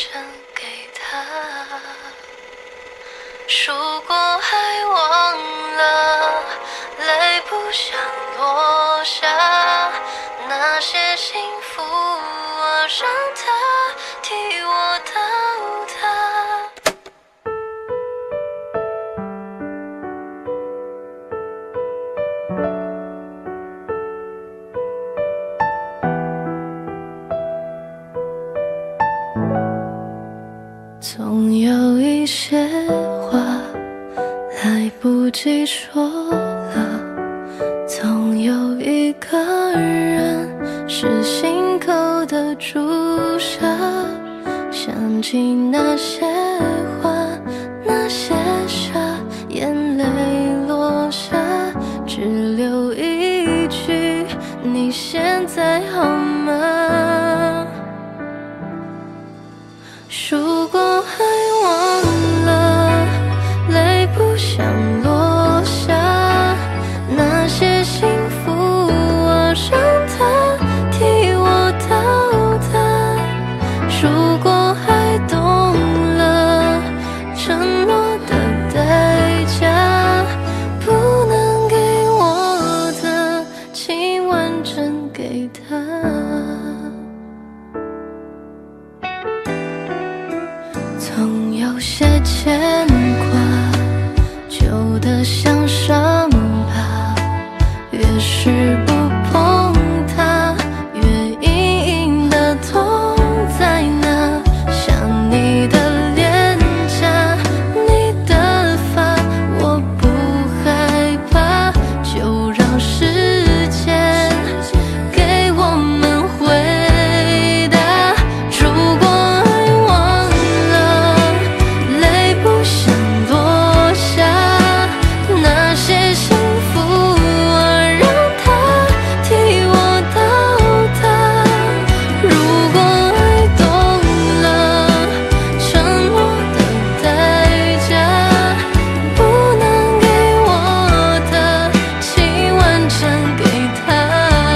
真给他。数过还忘了，泪不想落下。那些幸福啊，让它替我倒塌。总有一些话来不及说了，总有一个人是心口的朱砂。想起那些话，那些沙，眼泪落下，只留一句：你现在好吗？数过还忘了，泪不想落下。那些幸福啊，让它替我倒塌。数过还懂了，承诺的代价，不能给我的，请完整给他。总有些牵挂，旧的像伤疤，越是不碰它，越隐隐的痛在哪。想你的脸颊，你的发，我不害怕，就让时间给我们回答。如果爱忘了，泪不想落下。那些幸福啊，让它替我倒塌。如果爱懂了，承诺的代价，不能给我的，请完整给他。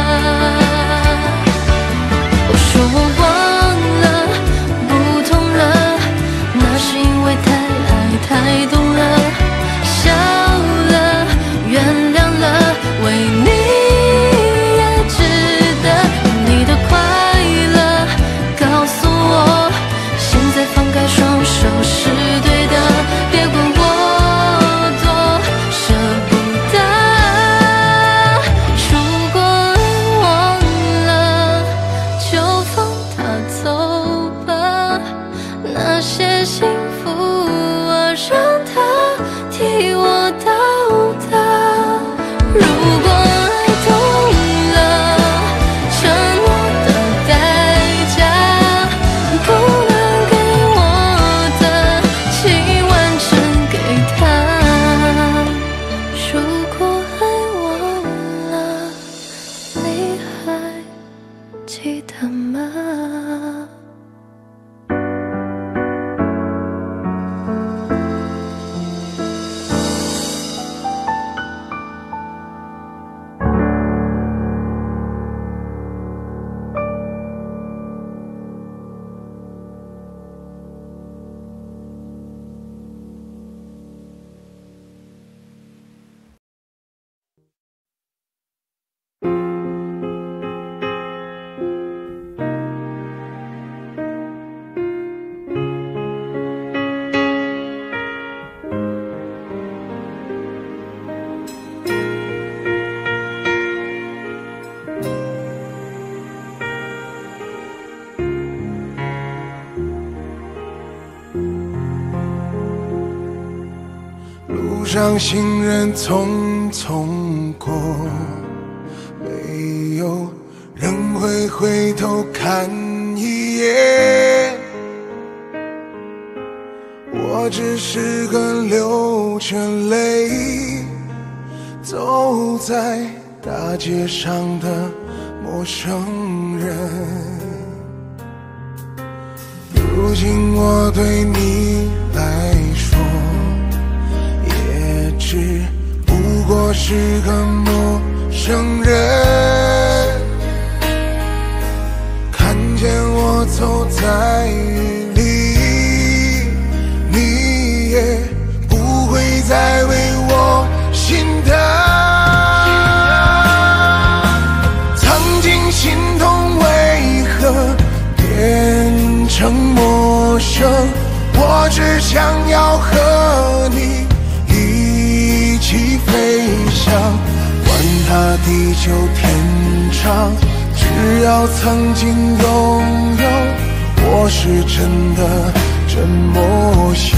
我说我忘了，不痛了，那是因为太爱太懂了。笑了，原谅了，为你也值得。你的快乐告诉我，现在放开双手是对的，别管我多舍不得。如果爱忘了，就放它走吧。那些幸福啊，让它替我倒塌。如果爱懂了，承诺的代价，不能给我的，请完整给他。如果爱忘了，你还记得吗？ 路上行人匆匆过，没有人会回头看一眼。我只是个流着泪走在大街上的陌生人。如今我对你来说，也只不过是个陌生人。看见我走在雨里， 地久天长，只要曾经拥有，我是真的这么想。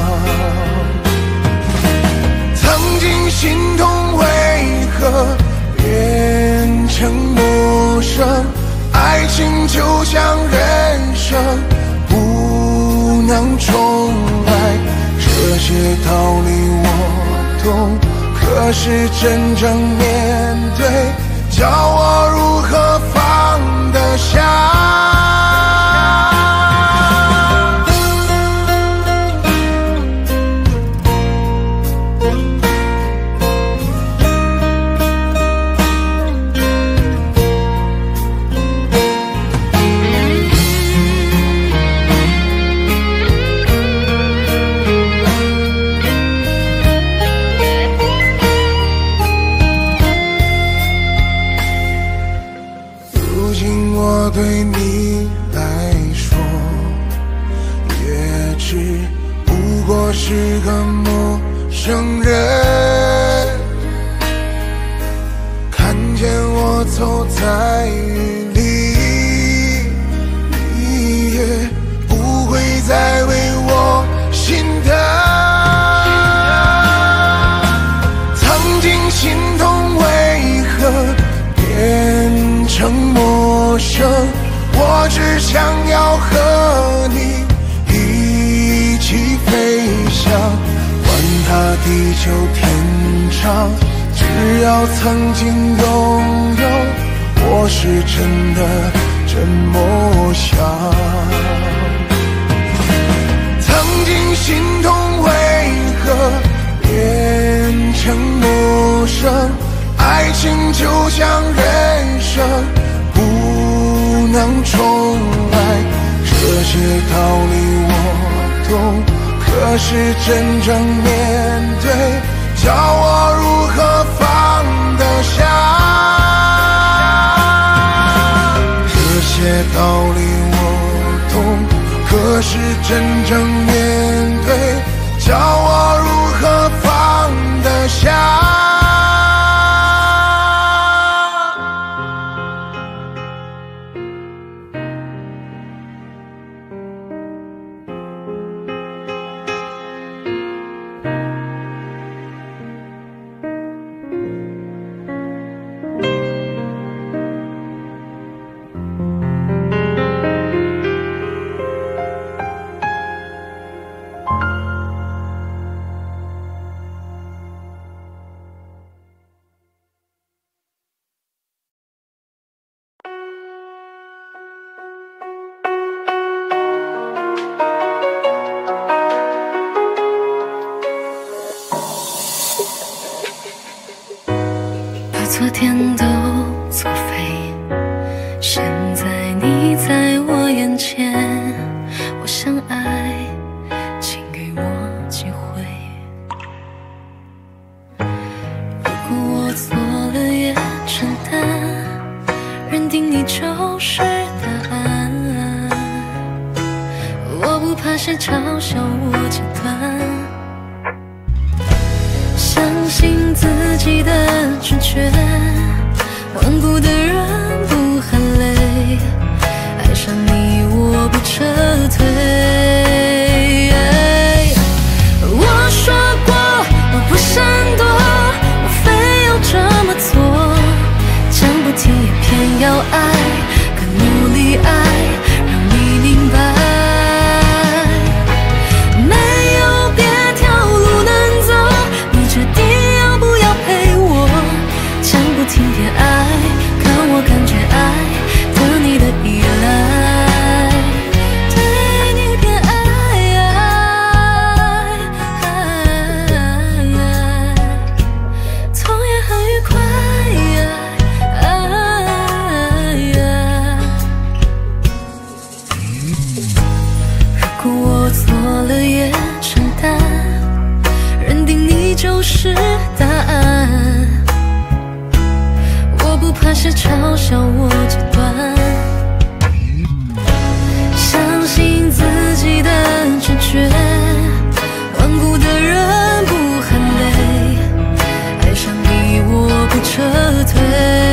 曾经心痛为何变成陌生？爱情就像人生，不能重来。这些道理我懂，可是真正面对，叫我如何放得下？对你来说，也只不过是个陌生人。看见我走在雨里，你也不会再为我心疼。曾经心痛为何变成陌生？我只想要和你一起飞翔，管它地久天长，只要曾经拥有，我是真的这么想。曾经心痛为何变成陌生？爱情就像人生，不能重来。这些道理我懂，可是真正面对，叫我如何放得下？这些道理我懂，可是真正面对，叫我如何放得下？ 昨天都作废，现在你在我眼前，我想爱，请给我机会。如果我错了也承担，认定你就是答案，我不怕谁嘲笑我极端，相信自己的直觉，顽固的人不喊累，爱上你我不撤退。我说过我不闪躲，我非要这么做，讲不听也偏要爱，更努力爱，让你明白。今天爱，看我感觉爱的你的依赖，对你偏爱，痛也很愉快。如果我错了也承担，认定你就是答案。不怕谁嘲笑我极端，相信自己的直觉，顽固的人不喊累，爱上你我不撤退。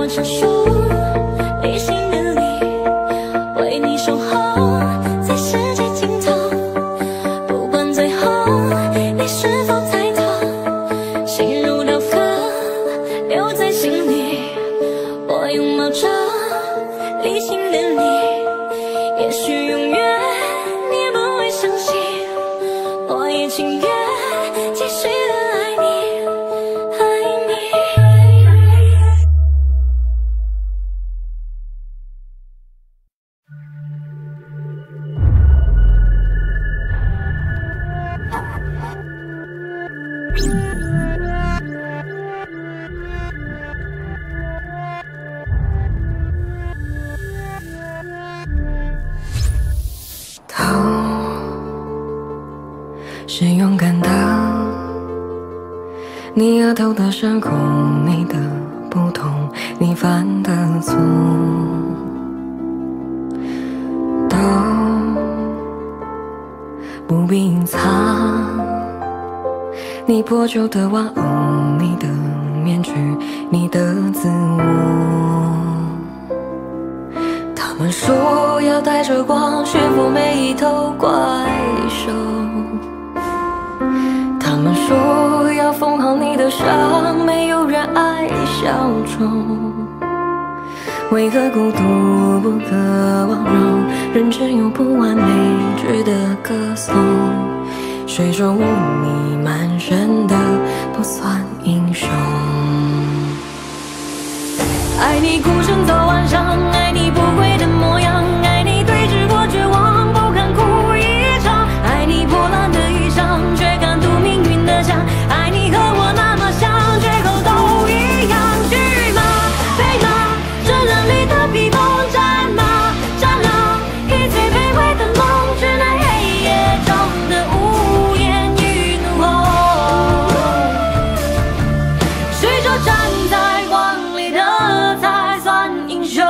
闪烁，理性的你，为你守候在世界尽头。不管最后你是否猜透，心如刀割，留在心里。我拥抱着理性的你，也许永远你不会相信，我也情愿继续的爱你，爱你。 头是勇敢的，你额头的伤口，你的不同，你犯的错，都不必隐藏。你破旧的玩偶，你的面具，你的自我。他们说要带着光驯服每一头怪兽，他们说要缝好你的伤，没有人爱小丑。为何孤独不可忘容，人只有不完美值得歌颂。谁说污泥满身的不算英雄？爱你孤身走晚上，爱你不悔的模样，爱你对峙过绝望，不肯哭一场，爱你破烂的衣裳，却敢堵命运的枪，爱你和我那么像，最后都一样。去吗？飞吗？这人里的披风，战吗？战狼，以最卑微的梦，去那黑夜中的无言与怒吼。谁说站在光里的才算英雄？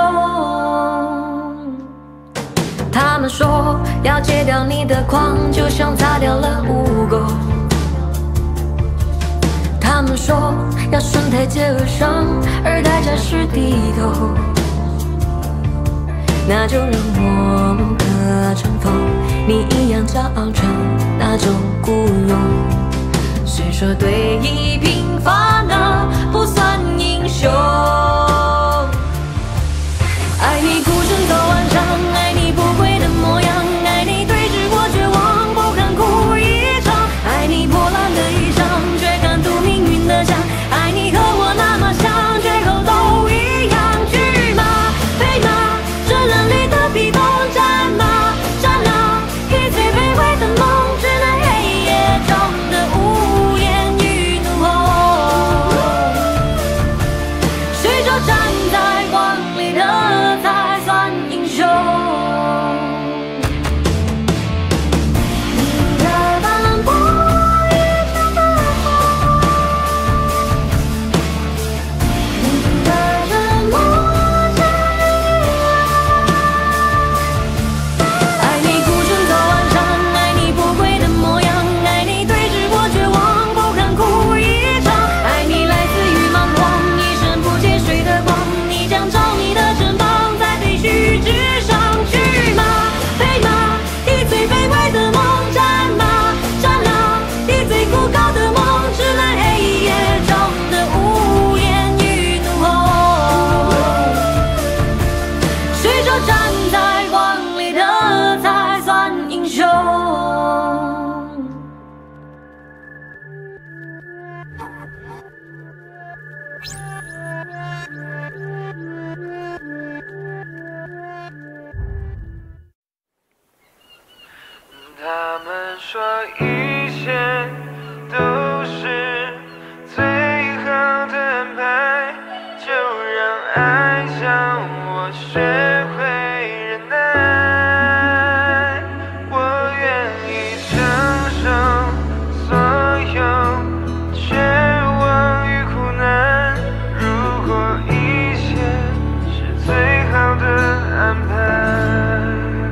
他们说要戒掉你的狂，就像擦掉了污垢。他们说要顺台阶而上，而代价是低头。那就让我不可乘风，你一样骄傲着那种孤勇。谁说对弈平凡的不算英雄？爱你孤身走晚上，爱你不悔的模样，爱你对峙过绝望，不肯哭一场，爱你破烂的衣裳，却敢堵命运的枪，爱你和我那么像，最后都一样。去吗？飞吗？这人里的披风，战吗？战狼，以最卑微的梦，去那黑夜中的无言与怒吼。谁说站在光里的才算英雄？你的斑斓波一场的风，你的沉默像日爱你孤身走晚上，爱你不悔的模样，爱你对峙过绝望，不肯哭一场，爱你来自于蛮荒，一生不接水的光，你将照你的翅膀在废墟之上。去吗？飞吗？以最卑微的梦，战吗？战狼，以最孤高的梦，直来黑夜中的无言与怒吼。谁说站在光里的才算英雄？ 他们说一切都是最好的安排，就让爱将我学会忍耐。我愿意承受所有绝望与苦难，如果一切是最好的安排。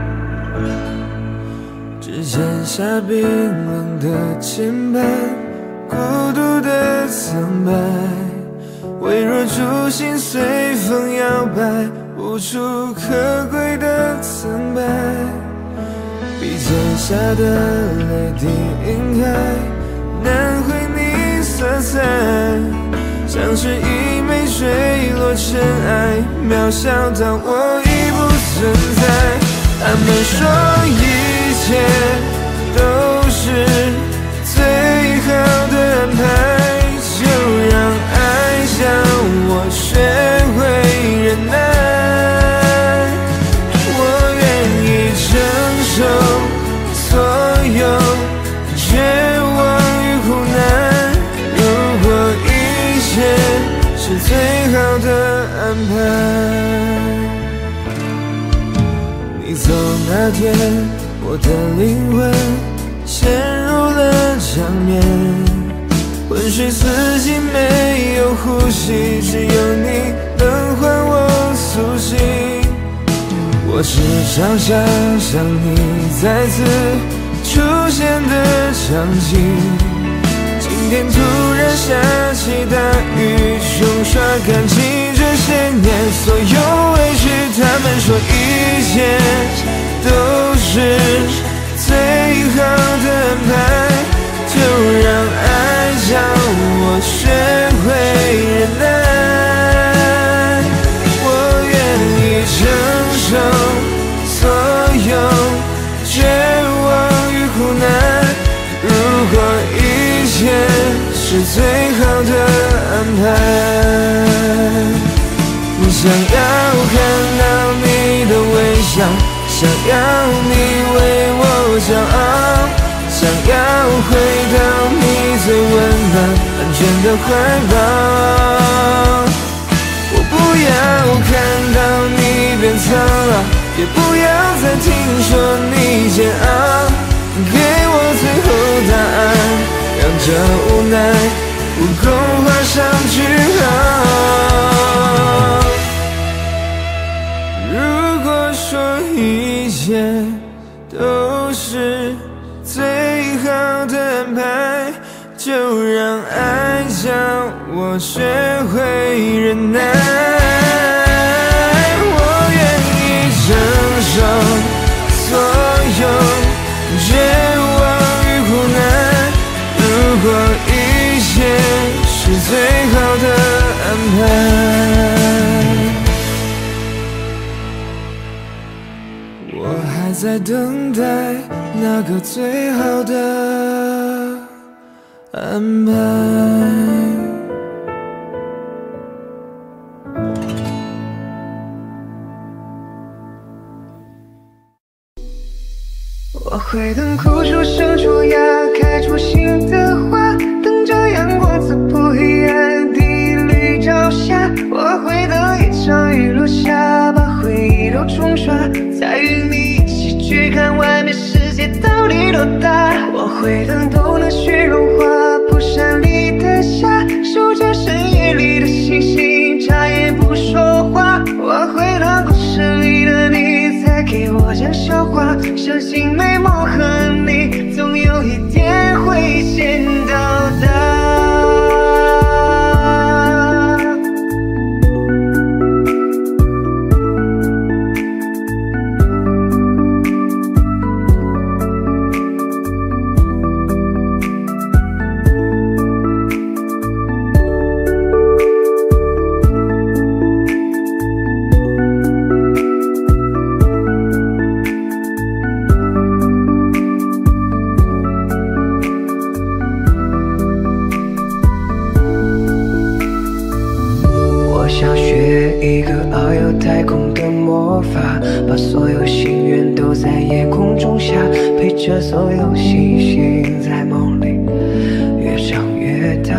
只剩下冰冷的键盘，孤独的苍白。 微弱烛心随风摇摆，无处可归的苍白。笔尖下的泪滴晕开，难绘你色彩，像是一枚坠落尘埃，渺小到我已不存在。他们说一切都是最好的安排，就让爱教我学会忍耐。我愿意承受所有绝望与苦难，如果一切是最好的安排。你走那天，我的灵魂陷入了长眠，昏睡四季没有呼吸，只有你能唤我苏醒。我时常想象你再次出现的场景，今天突然下起大雨，冲刷干净这些年所有委屈。他们说一切都是最好的安排，就让爱教我学会忍耐。我愿意承受所有绝望与苦难，如果一切是最好的安排。我想要看到你的微笑，想要你为我骄傲，想要回到你最温暖安全的怀抱。我不要看到你变苍老，也不要再听说你煎熬，给我最后答案，让这无奈不够画上句号。如果说一切都是最好的安排，就让爱教我学会忍耐。我愿意承受所有绝望与苦难，如果一切是最好的安排。我还在等待那个最好的安排。 我会等枯树生出芽，开出新的花，等着阳光刺破黑暗，第一缕朝霞。我会等一场雨落下，把回忆都冲刷，再与你一起去看外面世界到底多大。我会等冬的雪融化，蒲山里的夏，数着深夜里的星星，眨眼不说话。我会等故事里的你再给我讲笑话，相信美梦和你总有一天会先到达。想学一个遨游太空的魔法，把所有心愿都在夜空中下，陪着所有星星在梦里越长越大。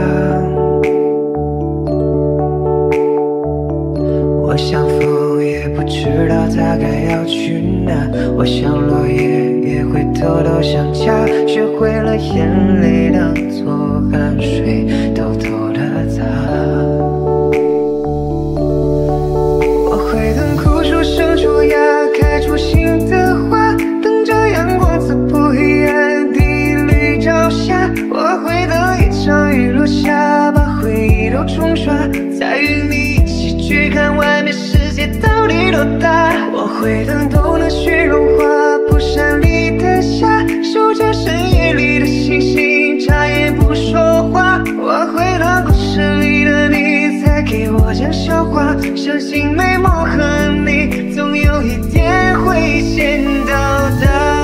我像风，也不知道它该要去哪；我像落叶，也会偷偷想家，学会了眼泪当作汗水，偷偷的擦。开出新的花，等着阳光刺破黑暗，第一缕朝霞。我会等一场雨落下，把回忆都冲刷， 底多大？我会等冬的雪融化，蒲扇里的夏，数着深夜里的星星，眨眼不说话。我会等故事里的你再给我讲笑话，相信美梦和你总有一天会先到达。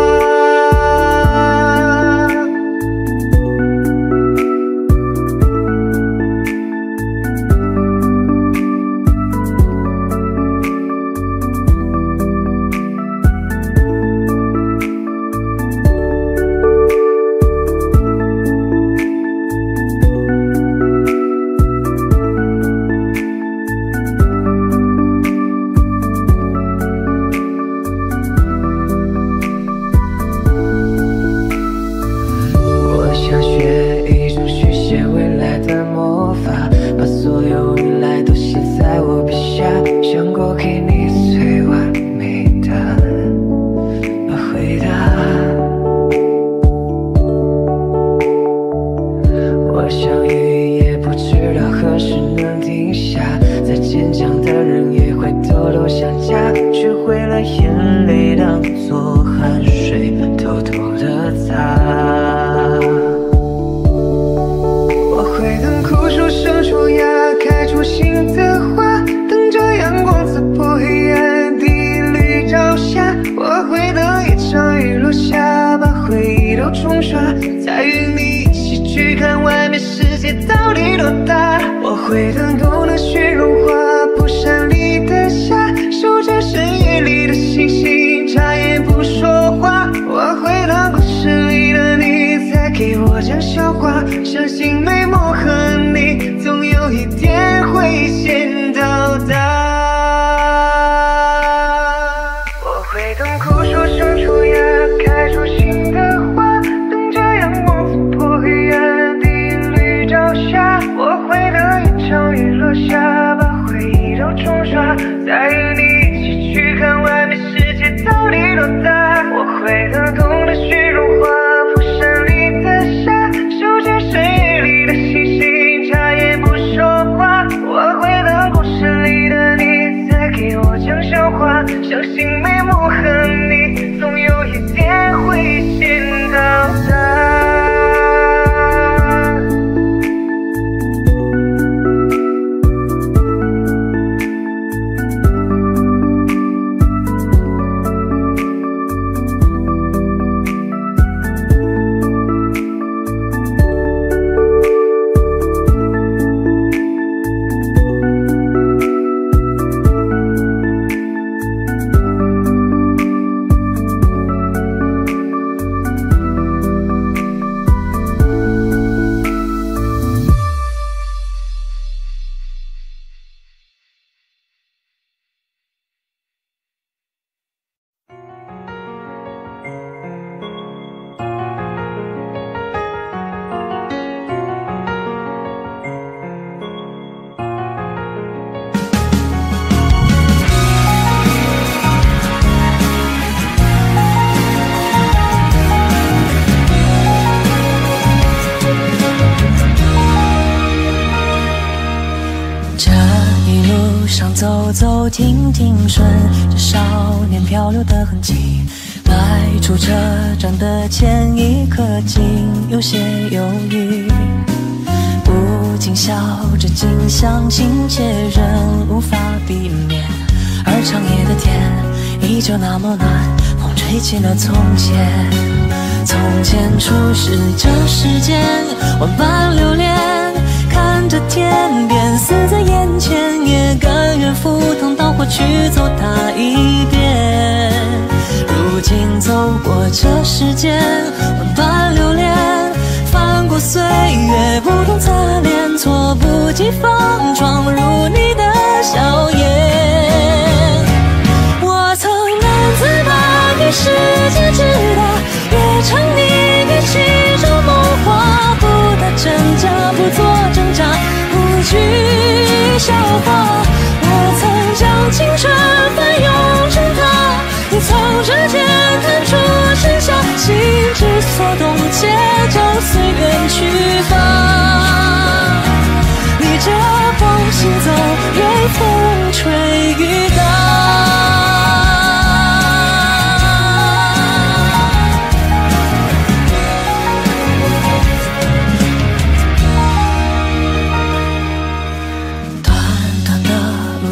走走停停，顺着少年漂流的痕迹，迈出车站的前一刻，竟有些犹豫。不禁笑着，近乡情怯，仍无法避免。而长夜的天依旧那么暖，风吹起了从前。从前初识这世间，万般流连。看着天边死在眼前，也甘愿赴汤蹈火去走它一遍。如今走过这世间，万般流连，翻过岁月，不懂擦脸，措不及防闯入你的笑颜。我曾难自拔，给世界直达，越唱你别其中梦话，不打真假，不做挣扎，不惧笑话。我曾将青春翻涌成她，你曾指尖弹出盛夏，心之所动，且将随缘去吧。逆着风行走。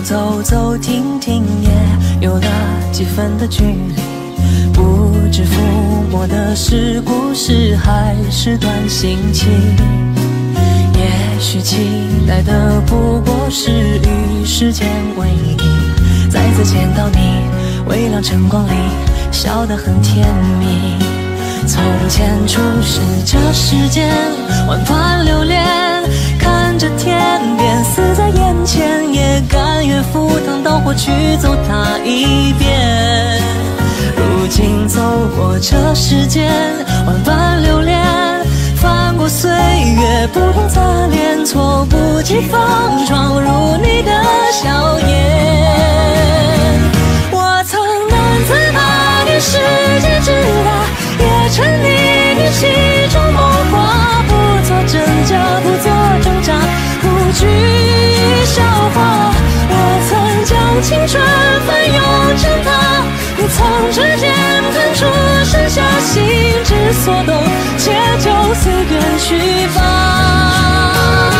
走走停停，也有了几分的距离。不知抚摸的是故事还是段心情，也许期待的不过是与时间为赢。再次见到你，微亮晨光里笑得很甜蜜。从前初识这世间，万般流连，看着天边死在眼前，也甘愿赴汤蹈火去走它一遍。如今走过这世间，万般流连，翻过岁月不同杂脸，猝不及防闯入你的笑颜。我曾难自拔，你世界之大，也沉溺于其中梦话，不做挣扎，不做挣扎，不惧笑话。我曾将青春翻涌成她，你曾指尖弹出剩下心之所动，且就此远去吧。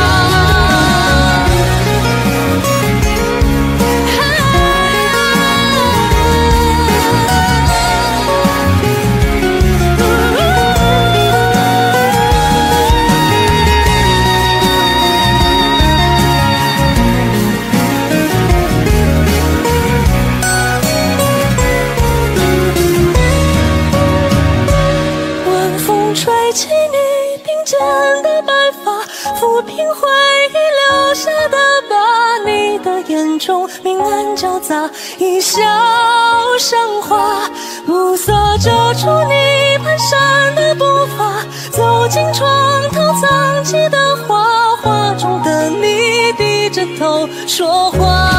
抚平回忆留下的疤，你的眼中明暗交杂，一笑生花，暮色遮住你蹒跚的步伐，走进床头藏起的画，画中的你低着头说话。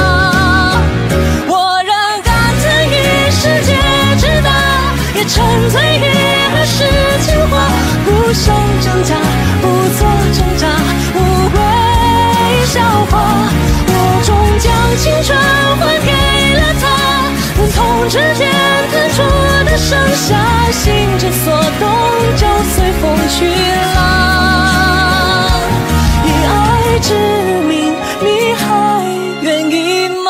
我仍甘愿与世界之大，也沉醉于儿时情话，不想挣扎，不做挣扎，无谓笑话。我终将青春还给了他，疼痛之间弹出的剩下，心之所动就随风去了。以爱之名，你还愿意吗？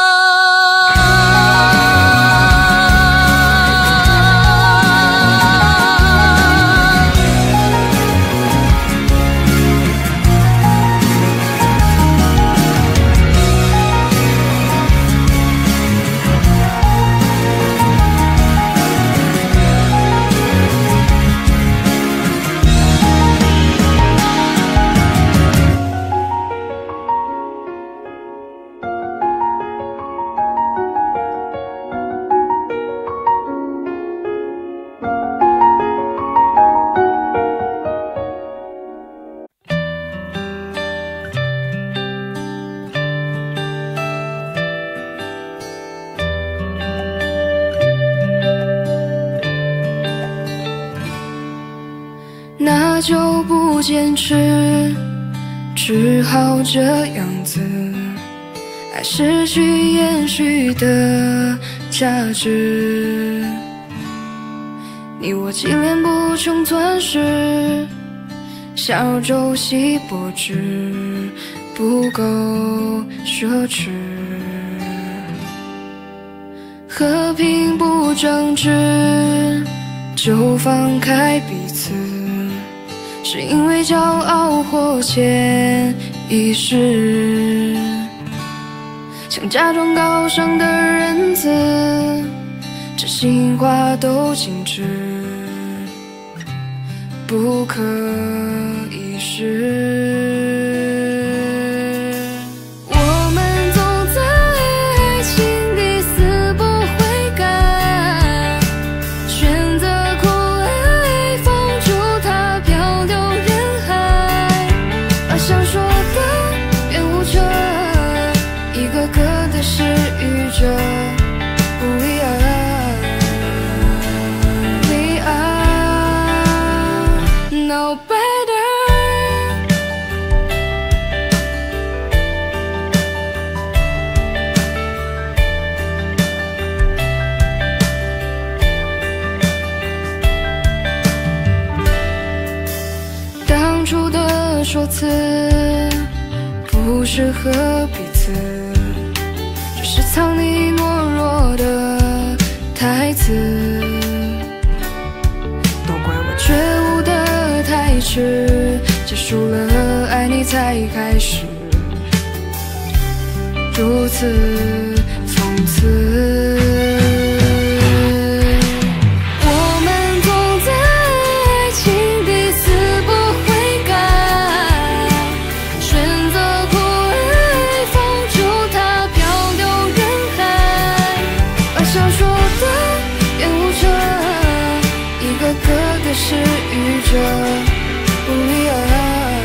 那就不坚持，只好这样子，爱失去延续的价值。你我纪念不穷钻石，小舟稀薄纸不够奢侈，和平不争执，就放开彼此，是因为骄傲或潜意识，想假装高尚的仁慈，真心话都静止，不可一世。我们走在爱情里死不悔改，选择苦爱放逐它漂流人海，把想说的变无辙，一个个的失语着。We are no better。当初的说辞不适合彼此， 始，结束了爱你才开始，如此讽刺。我们总在爱情彼此不悔改，选择苦爱，放逐它飘流人海，而想说的厌恶着，一个个的失语着，不离而。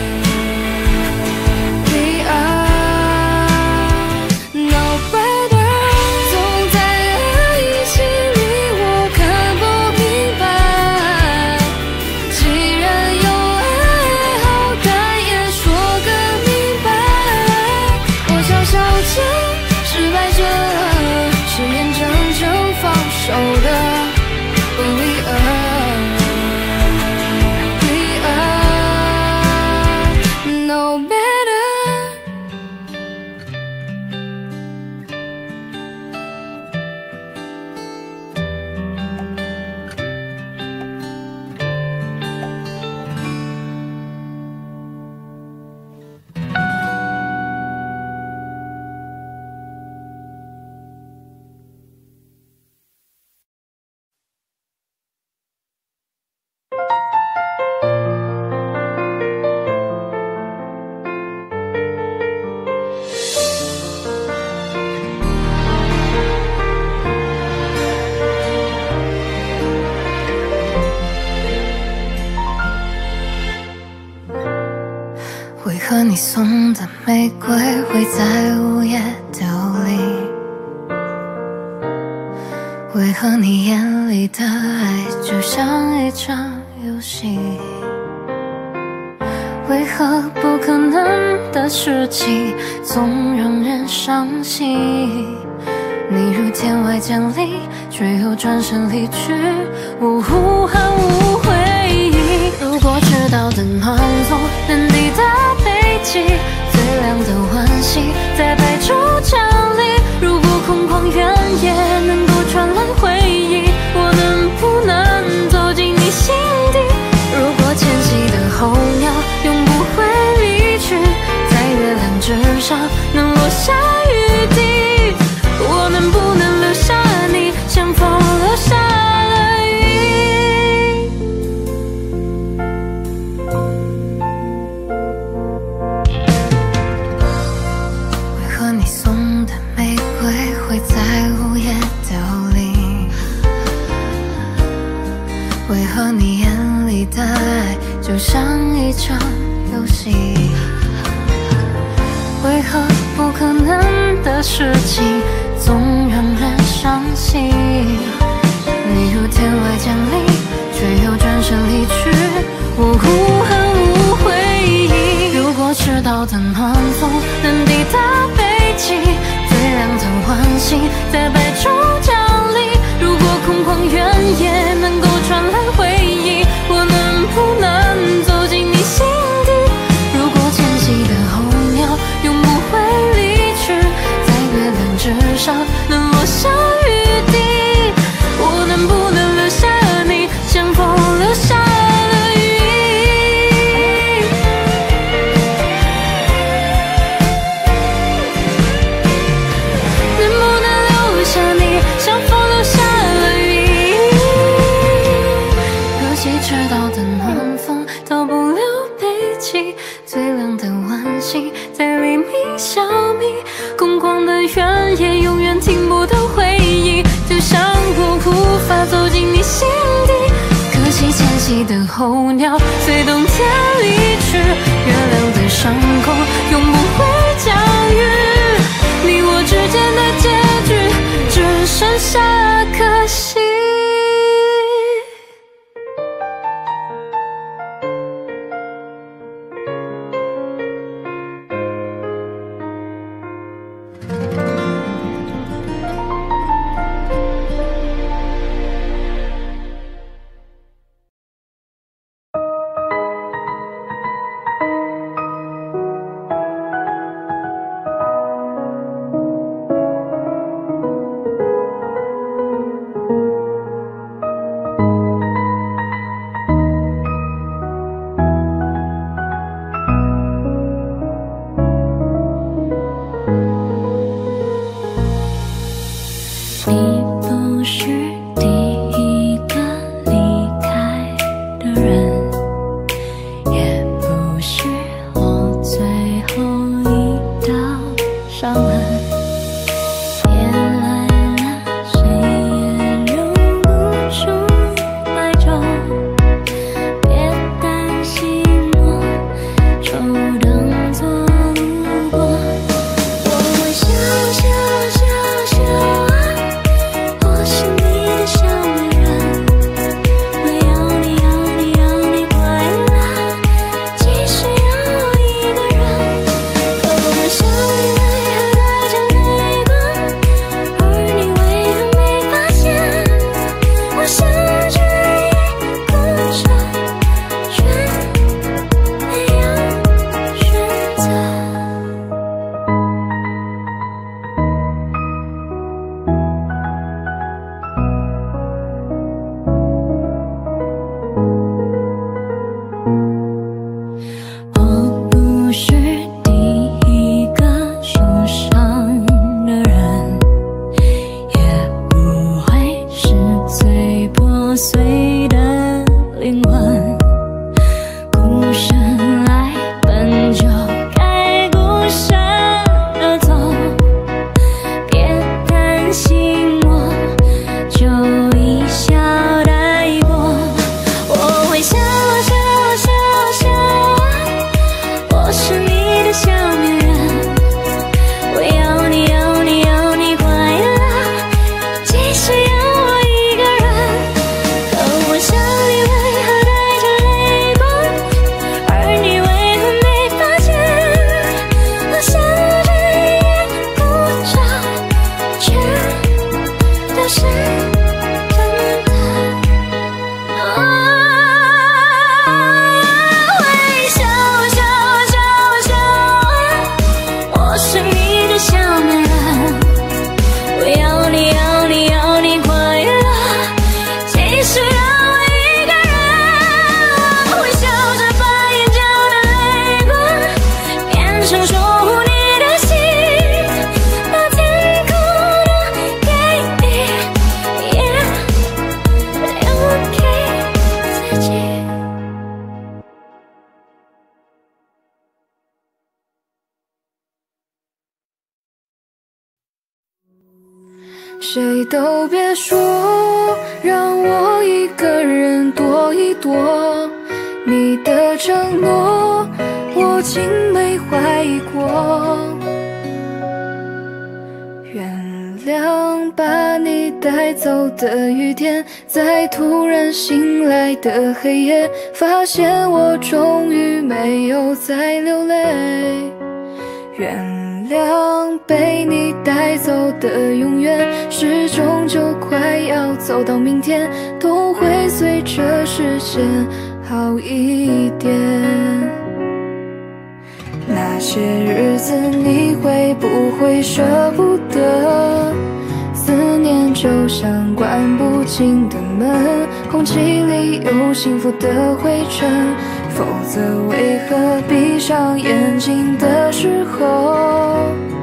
为何你送的玫瑰会在午夜凋零？为何你眼里的爱就像一场游戏？为何不可能的事情总让人伤心？你如天外降临，却又转身离去，我忽寒无回忆。如果赤道的暖风能抵达北极，最亮的晚星在白昼降临。如果空旷原野能够传来回忆，我能不能走进你心底？如果迁徙的候鸟永不会离去，在月亮之上能落下雨滴，我能不能留下你，像风留下了雨？为何你送的玫瑰会在午夜凋零？为何你眼里的爱就像一场游戏？为何不可能的事情总让人伤心？你如天外降临，却又转身离去，我忽寒无回忆。如果赤道的暖风能抵达北极，最亮的晚星在白昼降临。如果空旷原野能够传来回忆，我能不能走进你心底？如果迁徙的候鸟永不会离去，在月亮之上能落下雨滴，我能不能留下你，像风留下了雨？能不能留下你，像风留下了雨？可惜赤道的暖风到不了北极，最亮的晚星在黎明消弭，空旷的原野永远听不到回忆，就像我无法走进你心底。可惜迁徙的候鸟随冬天离去，月亮的上空永不会降雨，你我之间的结局只剩下可惜。 谁都别说，让我一个人躲一躲。你的承诺，我竟没怀疑过。原谅把你带走的雨天，在突然醒来的黑夜，发现我终于没有再流泪。原谅被你带走的永远，是终究快要走到明天，都会随着时间好一点。那些日子你会不会舍不得？思念就像关不紧的门，空气里有幸福的灰尘，否则为何闭上眼睛的时候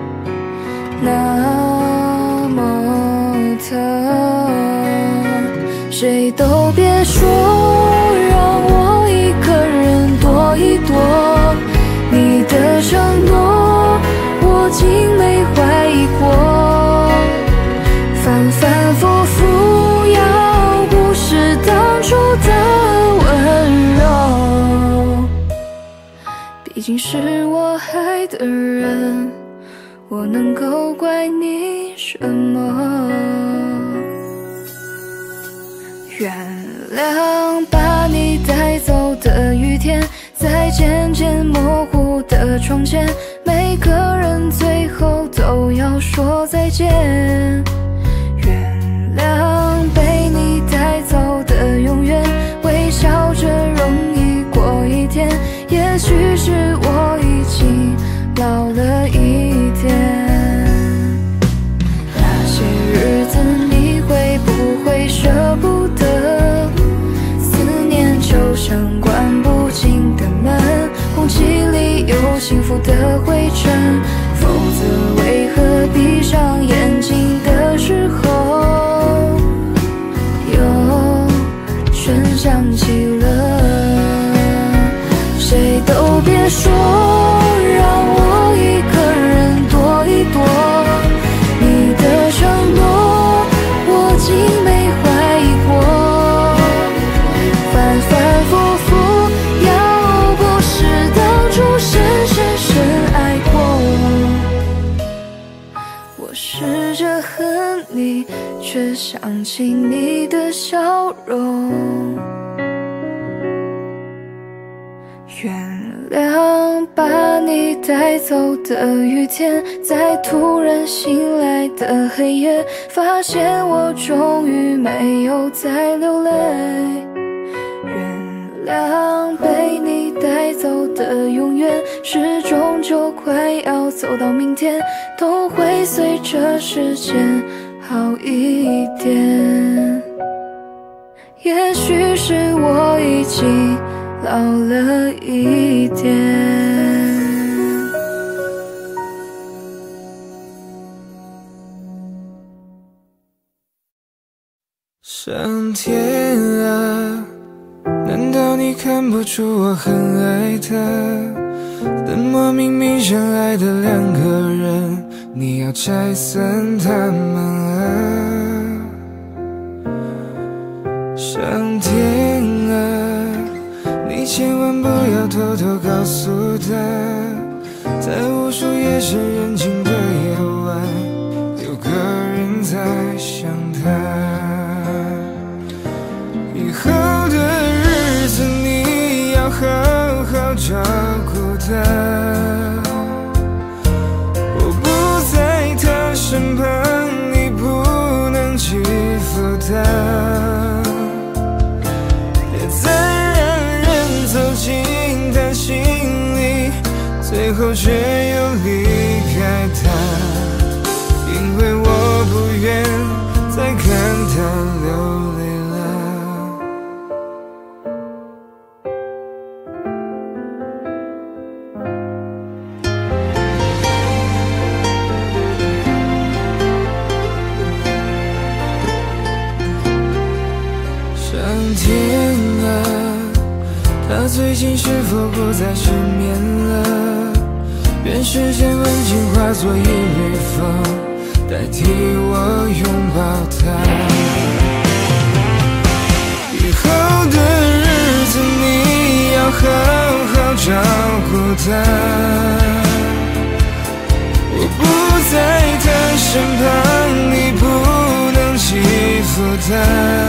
那么疼？谁都别说，让我一个人躲一躲。你的承诺，我竟没怀疑过。反反复复，要不是当初的温柔，毕竟是我爱的人，我能够怪你什么？原谅把你带走的雨天，在渐渐模糊的窗前，每个人最后都要说再见。原谅被你带走的永远，微笑着容易过一天，也许是我已经老了一点。那些日子你会不会舍不得？思念就像关不紧的门，空气里有幸福的灰尘，否则为何闭上眼睛的时候又全想起了？谁都别说，让我一个人躲一躲。你的承诺，我竟没怀疑过。反反复复，要不是当初深深深爱过，我试着恨你，却想起你的笑容。原谅把你带走的雨天，在突然醒来的黑夜，发现我终于没有再流泪。原谅被你带走的永远，是终究快要走到明天，都会随着时间好一点。也许是我已经老了一点。 上天啊，难道你看不出我很爱他？怎么明明相爱的两个人，你要拆散他们啊？上天啊，你千万不要偷偷告诉他，在无数夜深人静的夜晚，有个人在想他。以后的日子你要好好照顾他，我不在他身旁，你不能欺负他，别再让人走进他心里，最后却又离开他，因为我不愿再看他流泪。天啊，他最近是否不再失眠了？愿世间温情化作一缕风，代替我拥抱他。以后的日子你要好好照顾他，我不在他身旁，你不能欺负他，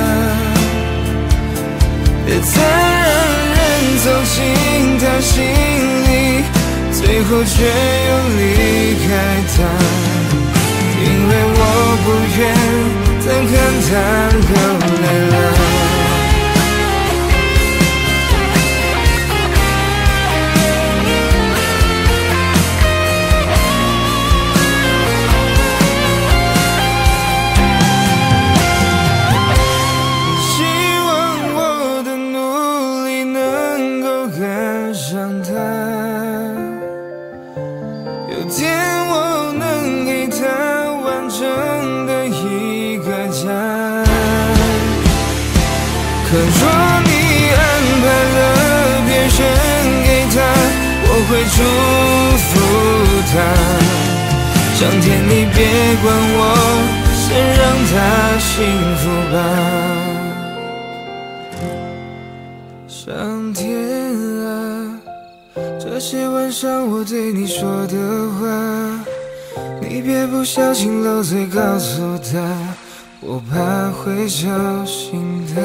别再让人走进他心里，最后却又离开他。因为我不愿再看他流泪了。可若你安排了别人给他，我会祝福他。上天你别管我，先让他幸福吧。上天啊，这些晚上我对你说的话，你别不小心漏嘴告诉他，我怕会吵醒他。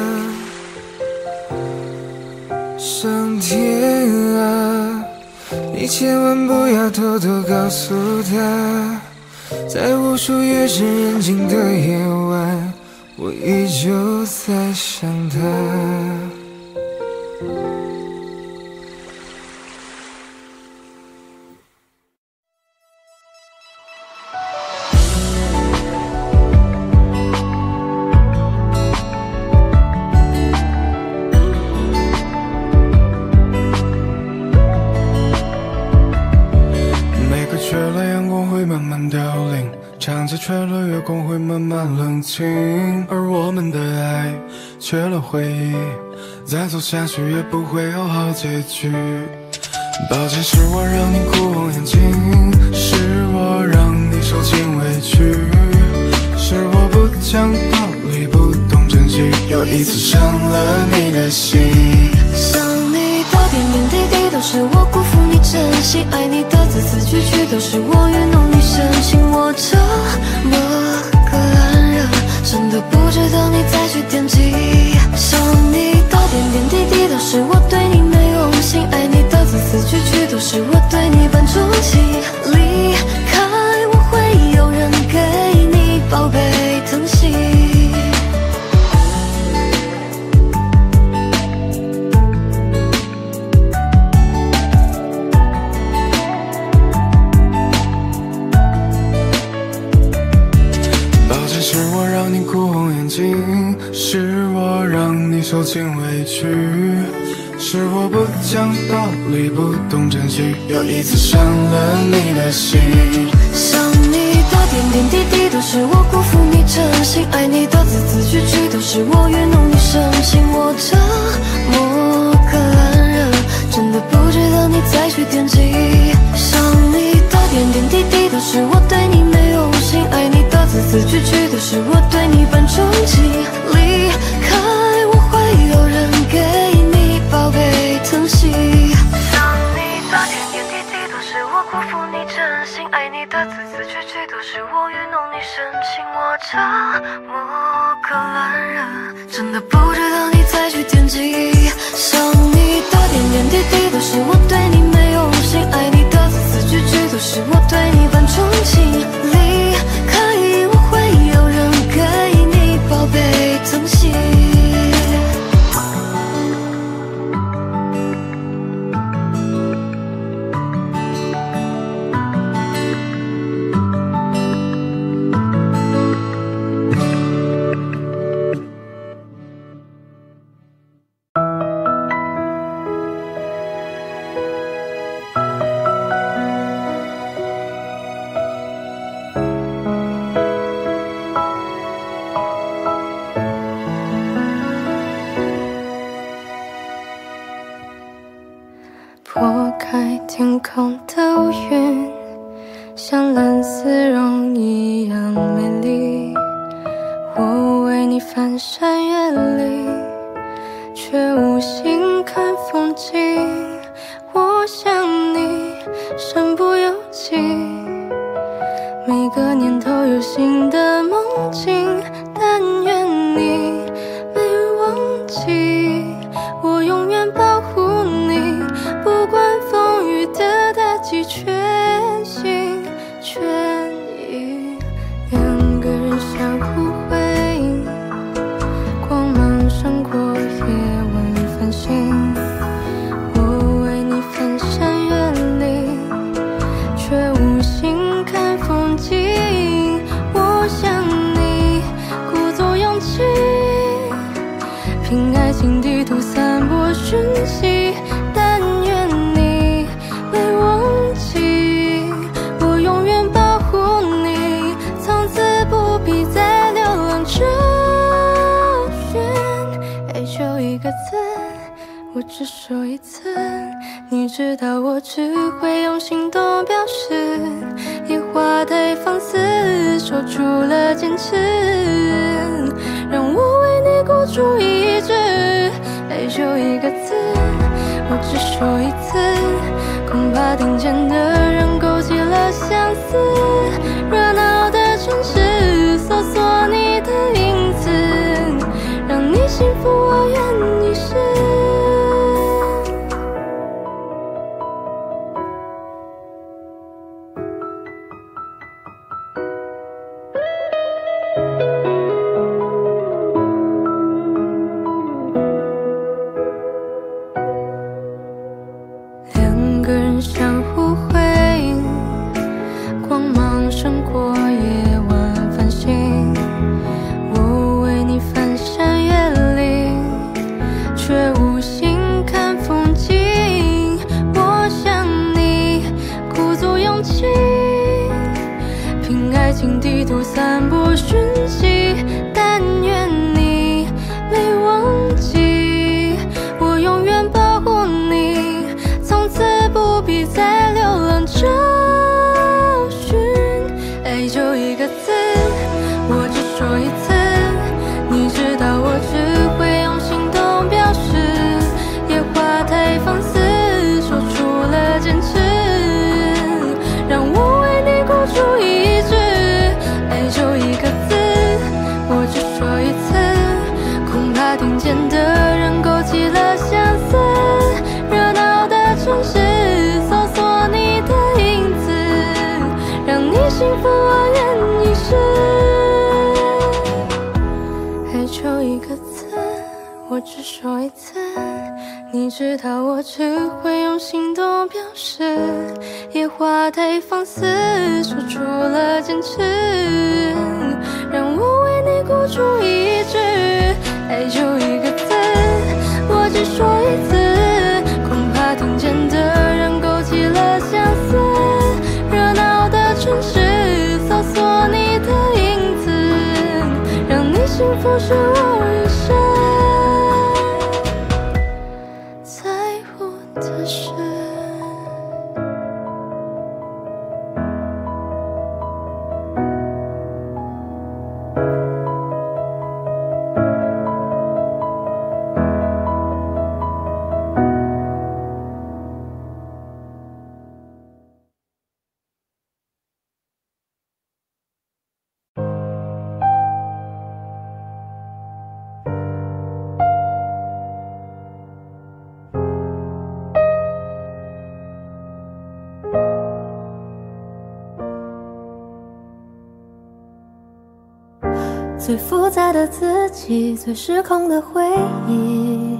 上天啊，你千万不要偷偷告诉他，在无数夜深人静的夜晚，我依旧在想他。常在吹落，月光会慢慢冷清，而我们的爱缺了回忆，再走下去也不会有好结局。抱歉，是我让你哭红眼睛，是我让你受尽委屈，是我不讲道理，不懂珍惜，又一次伤了你的心。 想你的点点滴滴都是我辜负你真心，爱你的字字句句都是我愚弄你深情，我这么个烂人，真的不值得你再去惦记。想你的点点滴滴都是我对你没用心，爱你的字字句句都是我对你半钟情。离开我会有人给你宝贝疼惜。 是我让你哭红眼睛，是我让你受尽委屈，是我不讲道理，不懂珍惜，又一次伤了你的心。 想你的点点滴滴都是我辜负你真心，爱你的字字句句都是我愚弄你深情，我这么个烂人，真的不值得你再去惦记。想你的点点滴滴都是我对你没用心，爱你的字字句句都是我对你半钟情。离开我会有人给你宝贝疼惜。想你的点点滴滴都是我辜负你真心，爱你的字字句句都是我愚弄你深情，我这么个烂人，真的不值得你再去惦记。想你的点点滴滴都是我对你没用心，爱你的字字句句都是我对你半钟情。离开我会有人给你宝贝疼惜。 翻山越岭，却无心看风景。我想你身不由己，每个年头有新的梦境，但愿你没忘记，我永远保护你，不管风雨的打击，全心全意。两个人相互辉映，光芒胜过夜晚繁星。我为你翻山越岭，却无心看风景。我想你鼓足勇气，凭爱情地图散播讯息，但愿你没忘记，我永远保护你，从此不必再流浪找寻。爱就一个字，我只说一次，你知道我只会用行动表示，野花太放肆，守住了坚持，让我为你孤注一掷。爱就一个字，我只说一次，恐怕听见的人勾起了相思，热闹的城市搜索你的影子，让你幸福我愿一世。两个人相互辉映，光芒胜过夜晚繁星。我为你翻山越岭，却无心看风景。我想你鼓足勇气，凭爱情地图散播讯息，但愿你没忘记，我永远保护你，从此不必再流浪找寻。爱就一个字，我只说一次，你知道我只会用行动表示，野花太放肆，说出了坚持，让我为你孤注一掷。爱就一个字，我只说一次，恐怕听见的人勾起了相思，热闹的城市搜索你的影子，让你幸福我愿一世。爱就一个字，我只说一次，你知道我只会用行动表示，野花太放肆，说出了坚持，让我为你孤注一掷。爱就一个字，我只说一次，恐怕听见的人勾起了相思，热闹的城市搜索你的影子，让你幸福是我一生在乎的事。 最复杂的自己，最失控的回忆，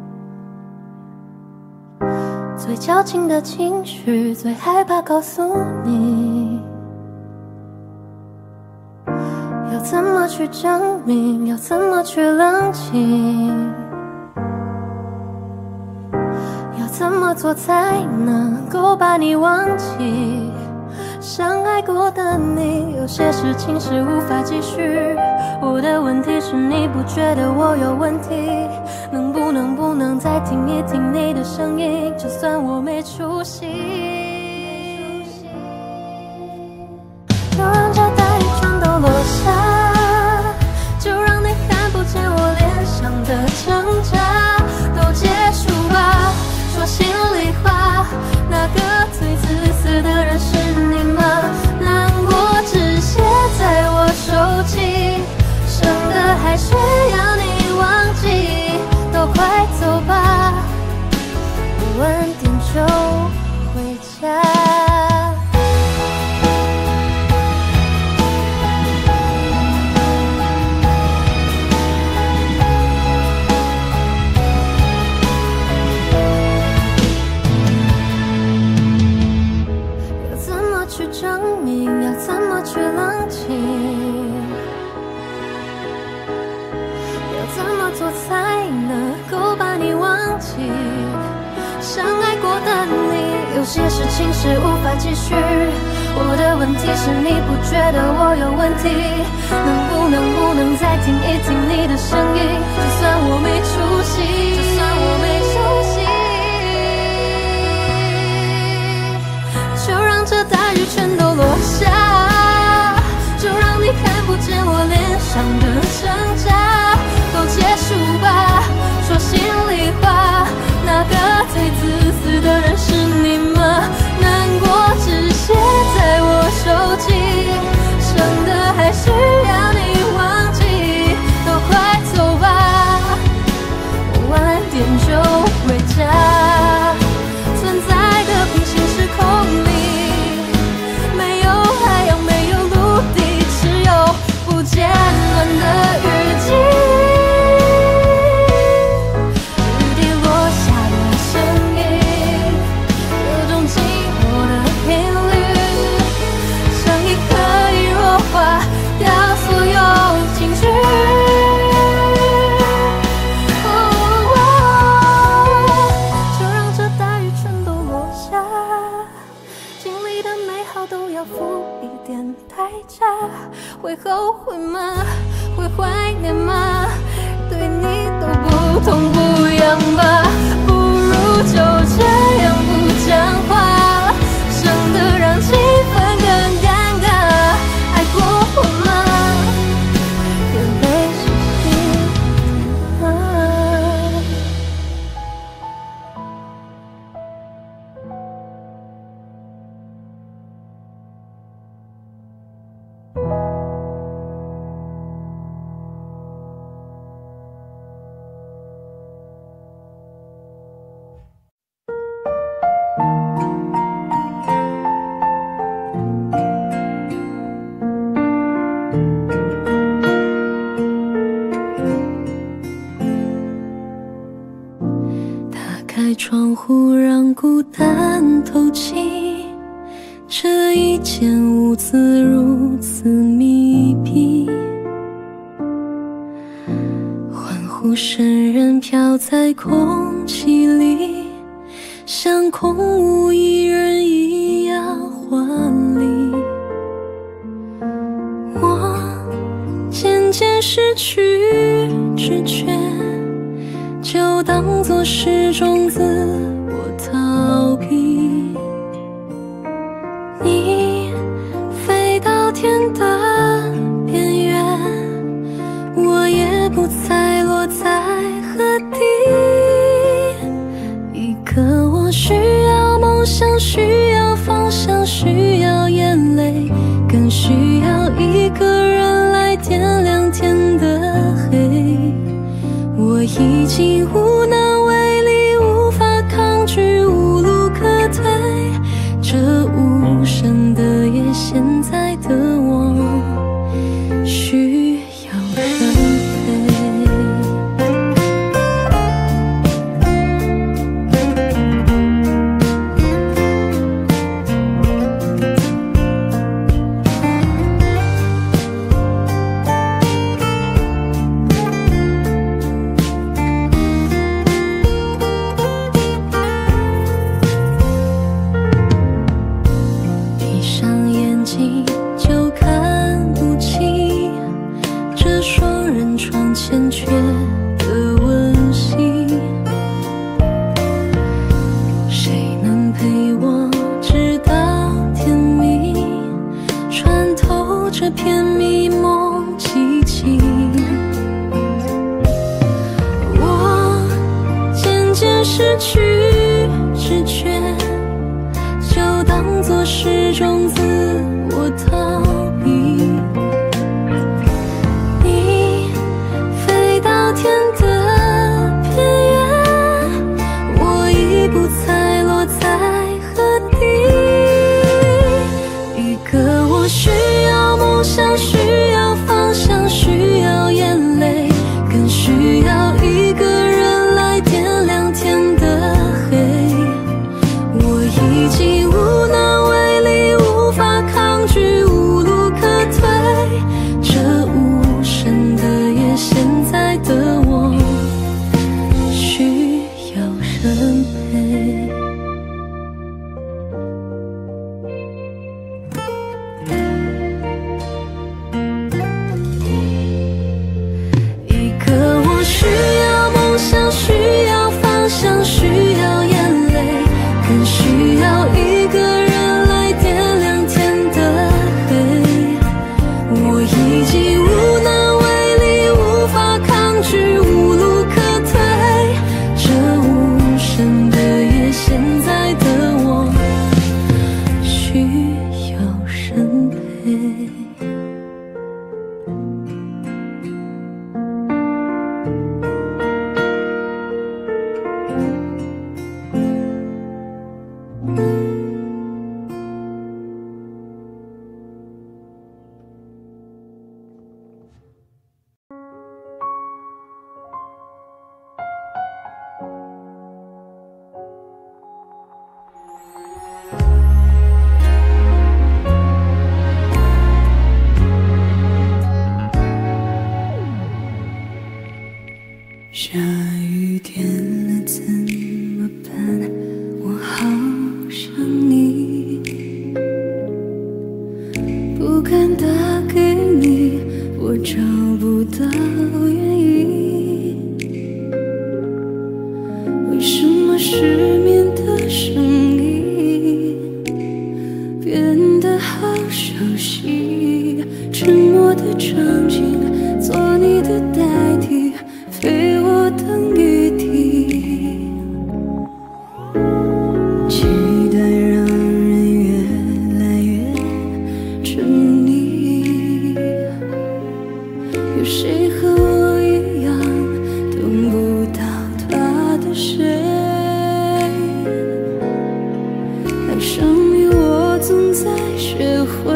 最矫情的情绪，最害怕告诉你。要怎么去证明？要怎么去冷静？要怎么做才能够把你忘记？相爱过的你，有些事情是无法继续。我的问题是你不觉得我有问题？能不能再听一听你的声音？就算我没出息，就让这大雨全都落下，就让你看不见些事情是无法继续。我的问题是你不觉得我有问题？能不能再听一听你的声音？就算我没出息，就算我没出息，就让这大雨全都落下，就让你看不见我脸上的挣扎，都结束吧。说心里话，那个最自私的人是你吗？难过只写在我手机，剩的还是要你忘记。都快走吧，晚点就回家。存在的平行时空里，没有海洋，没有陆地，只有不间断的雨季。会后悔吗？会怀念吗？对你都不痛不痒吧？不如就这样不讲话，省得让气氛更尴尬。爱过我吗？眼泪是你的吗？窗户让孤单透气，这一间屋子如此密闭，欢呼声仍飘在空气里，像空无一人一样华丽。我渐渐失去知觉，就当作是种子，我逃避。你飞到天的边缘，我也不再落在河底。一个我需要梦想，需要方向，需要眼泪，更需要一个人来点亮天的黑。我已经无能为力，无法抗拒，无路可退。这无声的夜，现在的我需要人陪。失去知觉，就当作是种子，我逃避。你飞到天的边缘，我已不再落在河底。一个我需要梦想，需要方向，需要眼泪，更需要一个人来点亮天的黑。我已经无能为力，无法抗拒，无路可退。这无声的夜，现在的我需要人陪。 下雨天了怎么办？我好想你，不敢打给你，我找不到原因。为什么失眠的声音变得好熟悉？沉默的场景，做你的代替，非我等于敌。期待让人越来越沉溺，有谁和我一样等不到他的谁？爱上你我总在学会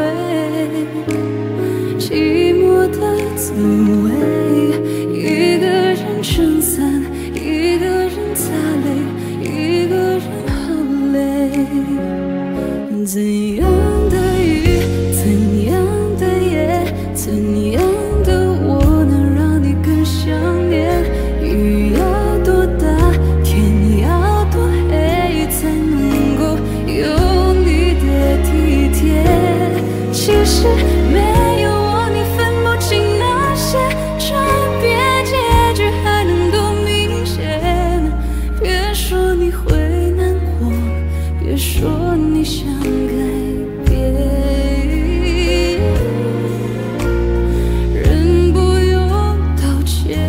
寂寞的滋味，一个人撑伞，一个人擦泪，一个人好累。怎样的雨，怎样的夜，怎样的我能让你更想念？雨要多大，天要多黑，才能够有你的体贴？其实没有我，你分不清那些差别，结局还能多明显。别说你会难过，别说你想改变，人不用道歉。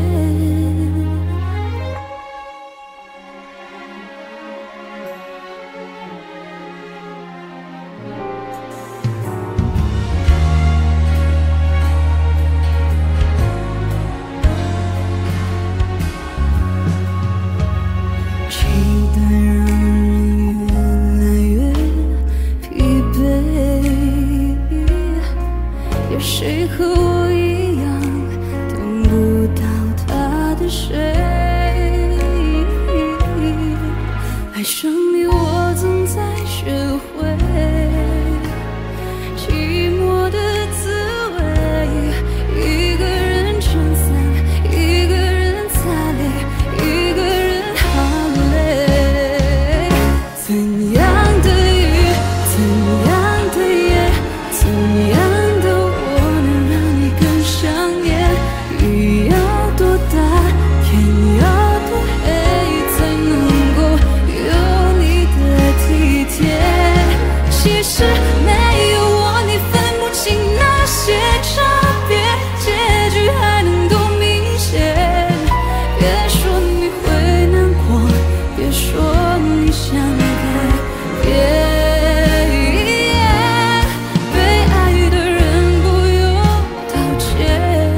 期待让人越来越疲惫，有谁和我一样等不到他的谁？爱上你我总在学会寂寞的滋味，一个人撑伞，一个人擦泪，一个人好累。怎样的雨，怎样的夜，怎样的我能让你更想念？雨要多大，天要多黑，才能够有你的体贴？其实没有我，你分不清那些差别，结局还能多明显。别说你会难过，别说你想改变，被爱的人不用道歉。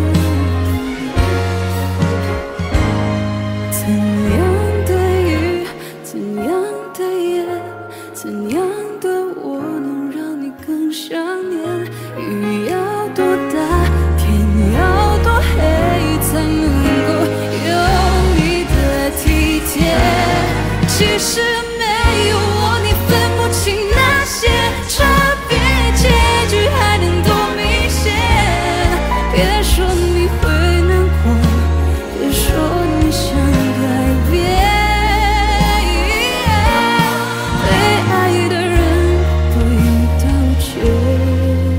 怎样的雨，怎样的夜，怎样的我能让你更想念？雨要多大，天要多黑，才能够有你的体贴？其实没有我，你分不清那些差别，结局还能多明显。别说你会难过，别说你想改变，被爱的人不用道歉。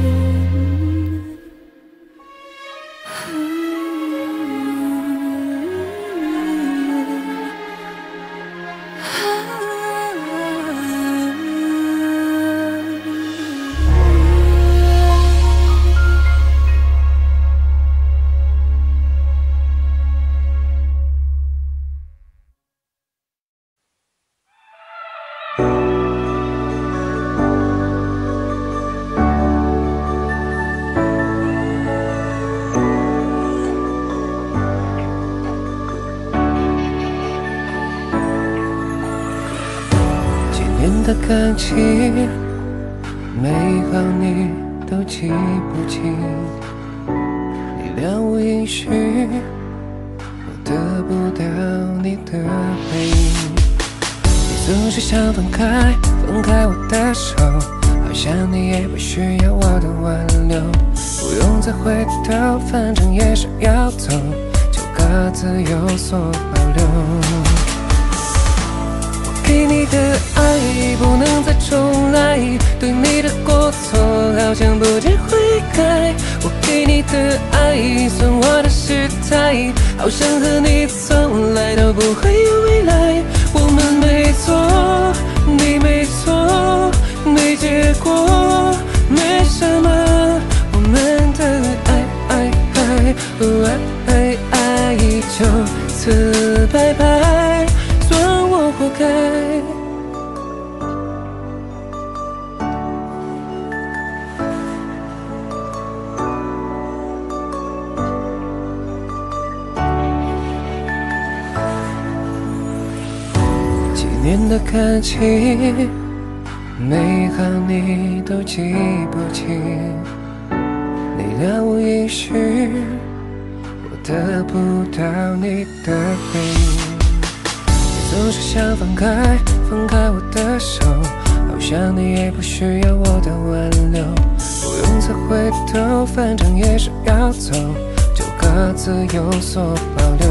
几年的感情，每一行你都记不清，你让我允许我得不到你的回应。你总是想分开我的手，好像你也不需要我的挽留，不用再回头，反正也是要走，就告各自有所保留。给你的爱不能再重来，对你的过错好像不计悔改。我给你的爱算我的失态，好像和你从来都不会有未来。我们没错，你没错，没结果，没什么。我们的爱就此拜拜，算我活该。几年的感情，每行你都记不清，你了无音讯，我得不到你的回应。你总是想放开我的手，好像你也不需要我的挽留，不用再回头，反正也是要走，就各自有所保留。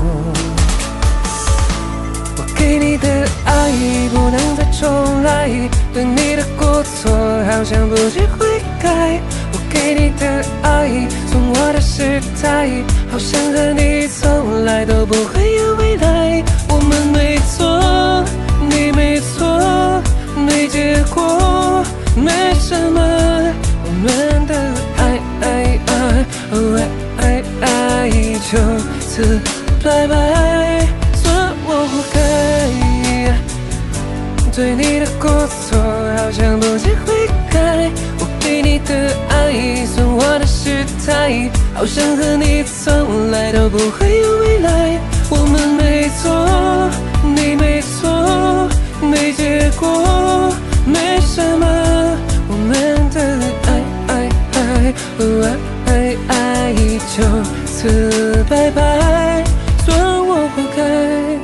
给你的爱不能再重来，对你的过错好像不计悔改。我给你的爱从我的失态，好像和你从来都不会有未来。我们没错，你没错，没结果，没什么。我们的爱就此拜拜，算我活该。对你的过错好像不计悔改，我给你的爱算我的失态，好像和你从来都不会有未来。我们没错，你没错，没结果，没什么。我们的爱就此拜拜，算我活该。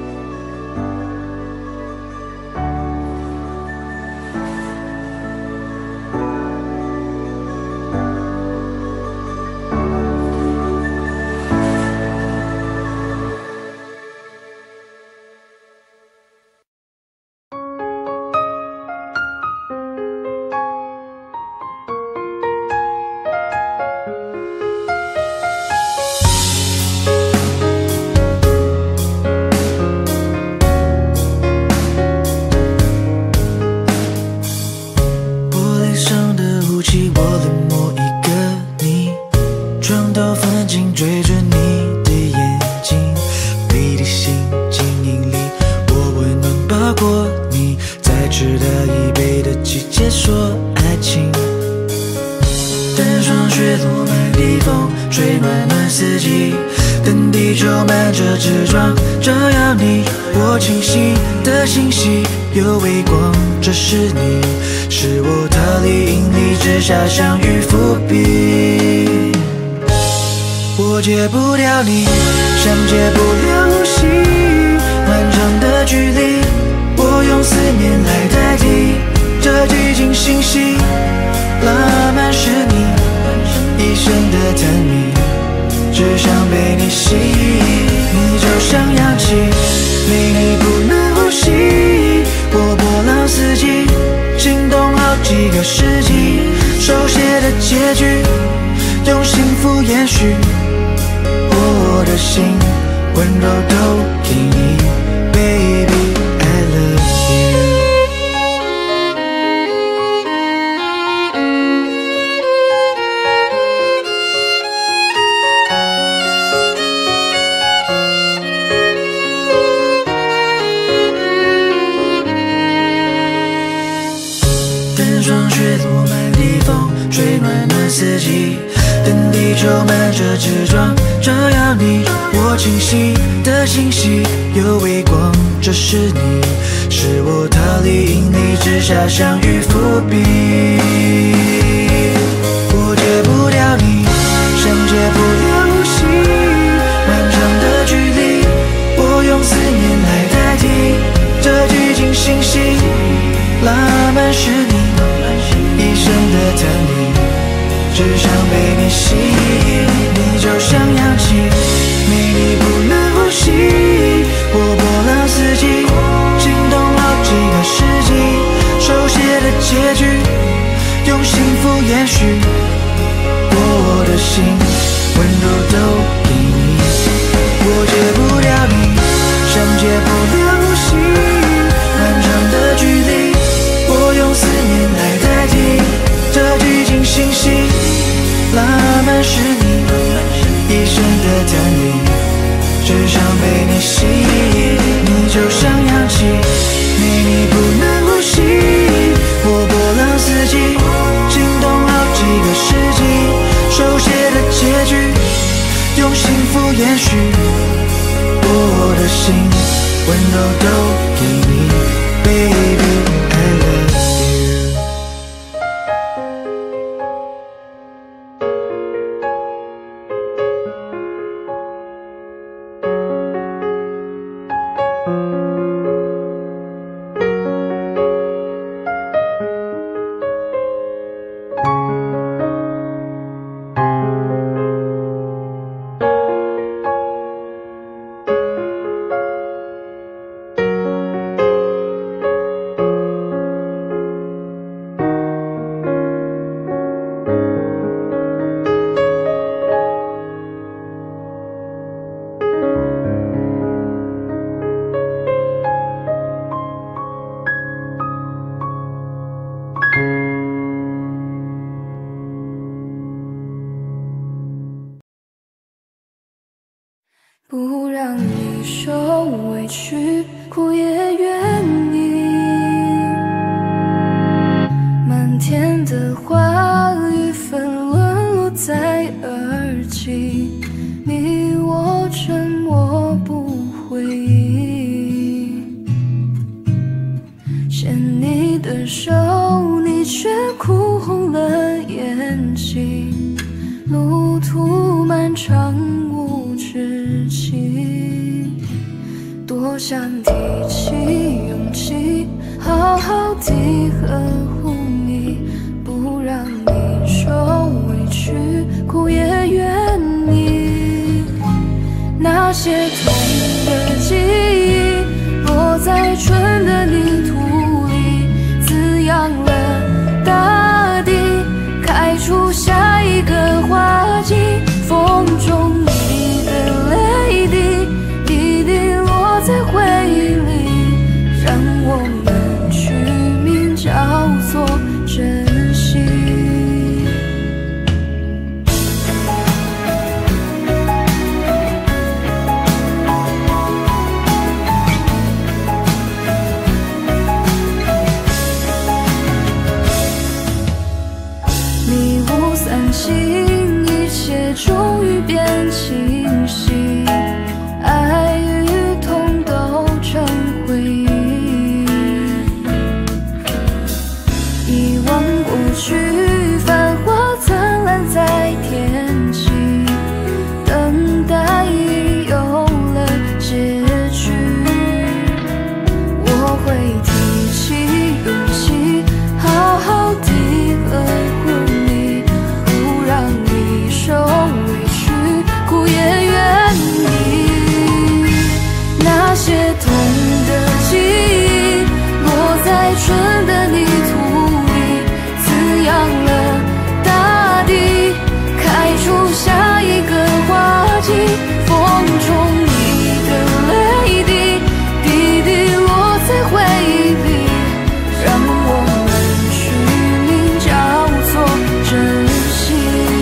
有微光，这是你，是我逃离引力之下相遇伏笔。我戒不掉你，像戒不了呼吸，漫长的距离，我用思念来代替。这寂静星系，浪漫是你一生的探秘，只想被你吸引。你就像氧气，没你不能呼吸。我波浪四季，心动好几个世纪，手写的结局，用幸福延续。我的心温柔都给你 ，Baby I love you。吹暖暖四季，等地球满着纸装，照耀你我清晰的信息，有微光，这是你，是我逃离引力之下相遇伏笔。我戒不掉你，像戒不了呼吸，漫长的距离，我用思念来代替。这寂静星系，浪漫是你一生的探秘，只想被你吸引。你就像氧气，没你不能满是你，一身的淡定，只想被你吸引。你就像氧气，没你不能呼吸。我波浪四季，惊动好几个世纪，手写的结局，用幸福延续。我的心温柔都给你 ，Baby I love you。 不让你受委屈，苦也愿意。漫天的花雨纷沦落在耳际，你我沉默不回应。牵你的手，你却哭红了眼睛。路途漫长无止境，多想提起勇气，好好地呵护你，不让你受委屈，苦也愿意。那些痛的记忆，落在春的泥土里，滋养了大地，开出下一个花季。风中你的泪滴，滴滴落在回忆里，让我们取名叫做珍惜。迷雾散尽，一切终于变清晰，爱与痛都成回忆。遗忘过去，繁华灿烂在天际，等待已有了结局。我会提起勇气，好好地呵护你，不让你受委屈，苦也愿意。那些痛的记忆，落在春的泥土里，滋养了大地，开出下一个花季。风中你的泪滴，滴滴落在回忆里，让我们取名叫做珍惜。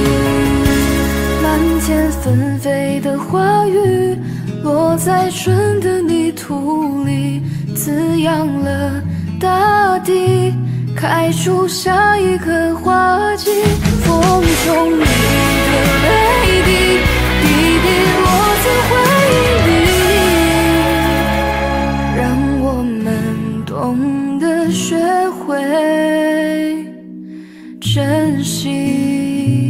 漫天纷飞的花雨，落在春的泥土里，滋养了大地，开出下一个花季。风中你的泪滴，滴滴落在回忆里，让我们懂得学会珍惜。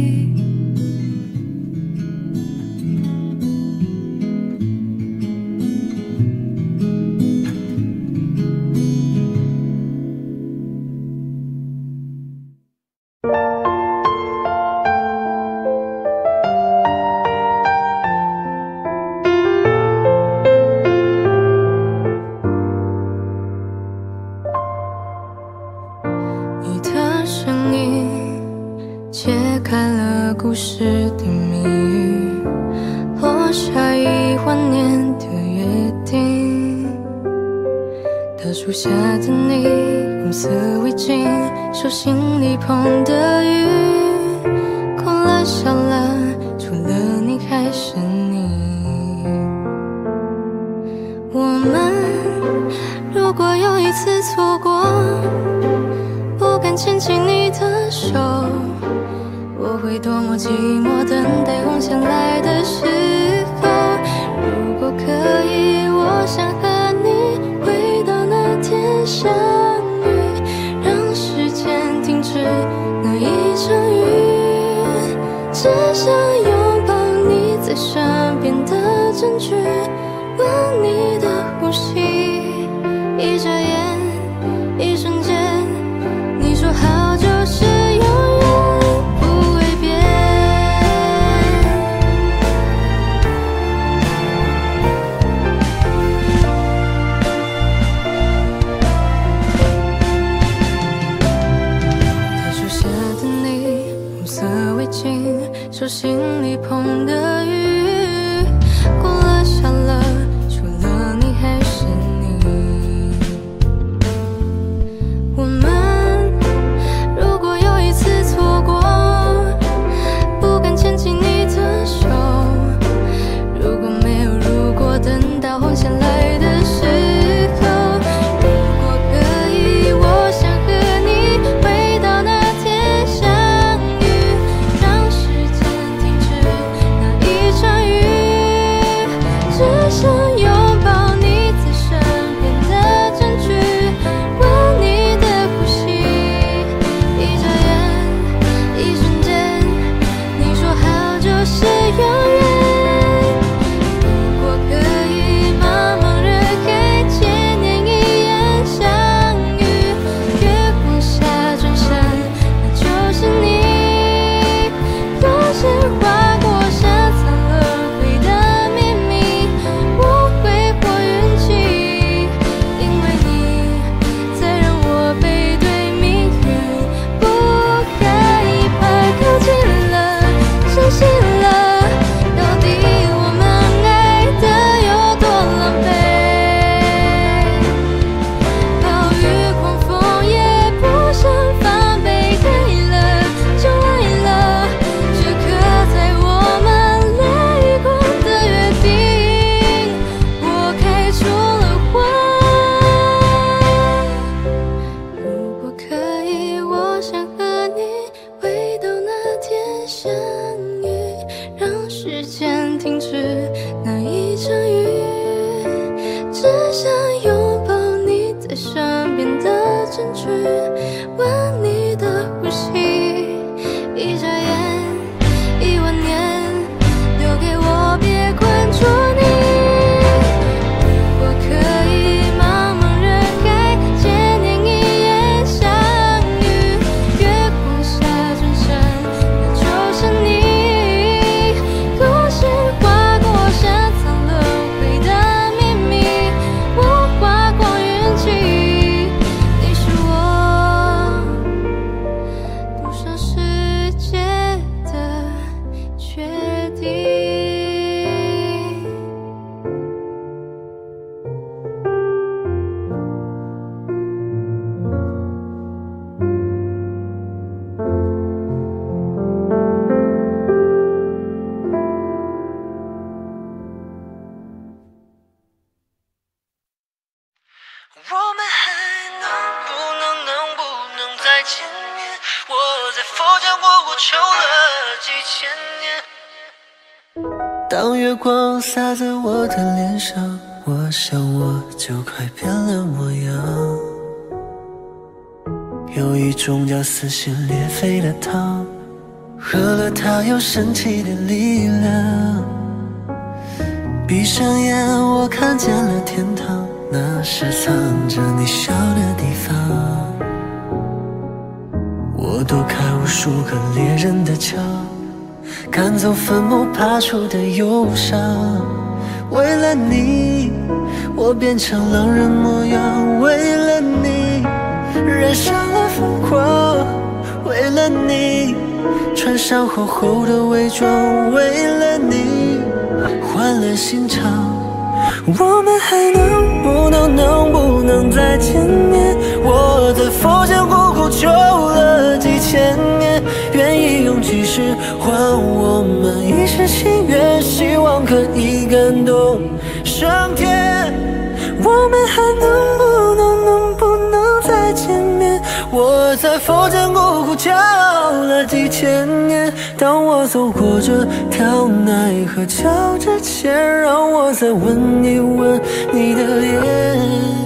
你的声音揭开了故事的谜语，落下一万年的约定。大树下的你，红色围巾，手心里捧的雨，哭了笑了证据，闻你的呼吸。一眨眼，一瞬间，你说好就是永远不会变。台树下的你，红色围巾，手心里捧的雨，过了下了，除了你还是你。我们如果有一次错过，不敢牵起你的手，如果没有如果，等到红线来的时候，如果可以，我想和你回到那天相遇，让时间停止那一场雨，只想拥抱你在身边的证据，闻你的呼吸。一眨眼，一瞬间，你说好就是永远。如果可以，茫茫人海，千年一眼相遇，月光下转身，那就是你。有些划过山苍轮回的秘密，我挥霍运气，因为你才让我背对命运不害怕。靠近了，相信了，到底我们爱的有多狼狈？暴雨狂风也不想防备，爱了就爱了，这刻在我们泪光的约定，我开出了花。如果可以，我想和你回到那天相遇，让时间停止那一场雨，只想拥抱你在身边的证据，闻你的呼吸。一眨眼，一万年，留给我别困住你。如果可以，茫茫人海，千年一眼相遇，月光下转身，那就是你。有些划过山苍轮回的秘密，我花光运气，你是我赌上世界的决定。 我们还能不能再见面？我在佛家过过求了几千年。当月光洒在我的脸上，我想我就快变了模样。有一种叫撕心裂肺的糖，喝了它有神奇的力量。闭上眼，我看见了天堂，那是藏着你笑的地方。我躲开无数个猎人的枪，赶走坟墓爬出的忧伤。为了你，我变成狼人模样，为了你染上了疯狂，为了你穿上厚厚的伪装，为了你换了心肠。我们还能不能再见面？我在佛前苦苦求了几千年，愿意用几世换我们一世心愿，希望可以感动上天。我们还能不能再见面？我在佛前苦苦求了几千年，当我走过这条奈何桥之前，让我再吻一吻你的脸。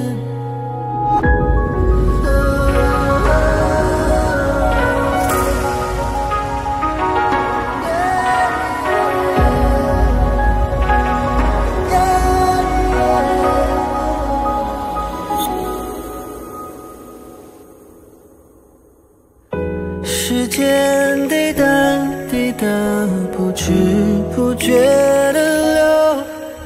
知不觉的流。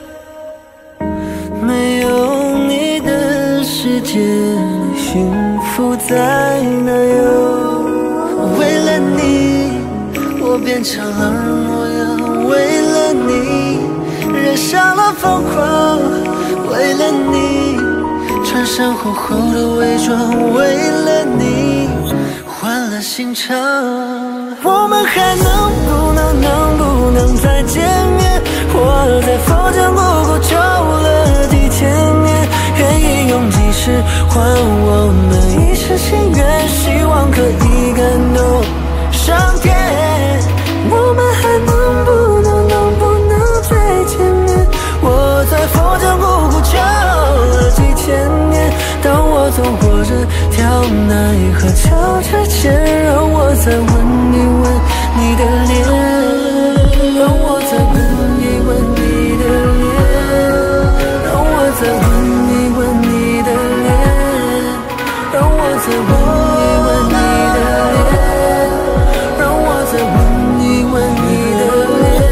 没有你的世界里，幸福在哪有？为了你，我变成了模样；为了你，染上了疯狂；为了你，穿上厚厚的伪装；为了你，换了心肠。我们还能不能再见面？我在佛前苦苦求了几千年，愿意用几世换我们一世心愿，希望可以感动上天。我们还能不能再见面？我在佛前苦苦求了几千年，当我走过这条奈何桥之前，让我再吻一吻你的脸，让我再吻一吻你的脸，让我再吻一吻你的脸，让我再吻一吻你的脸，让我再吻一吻你的脸。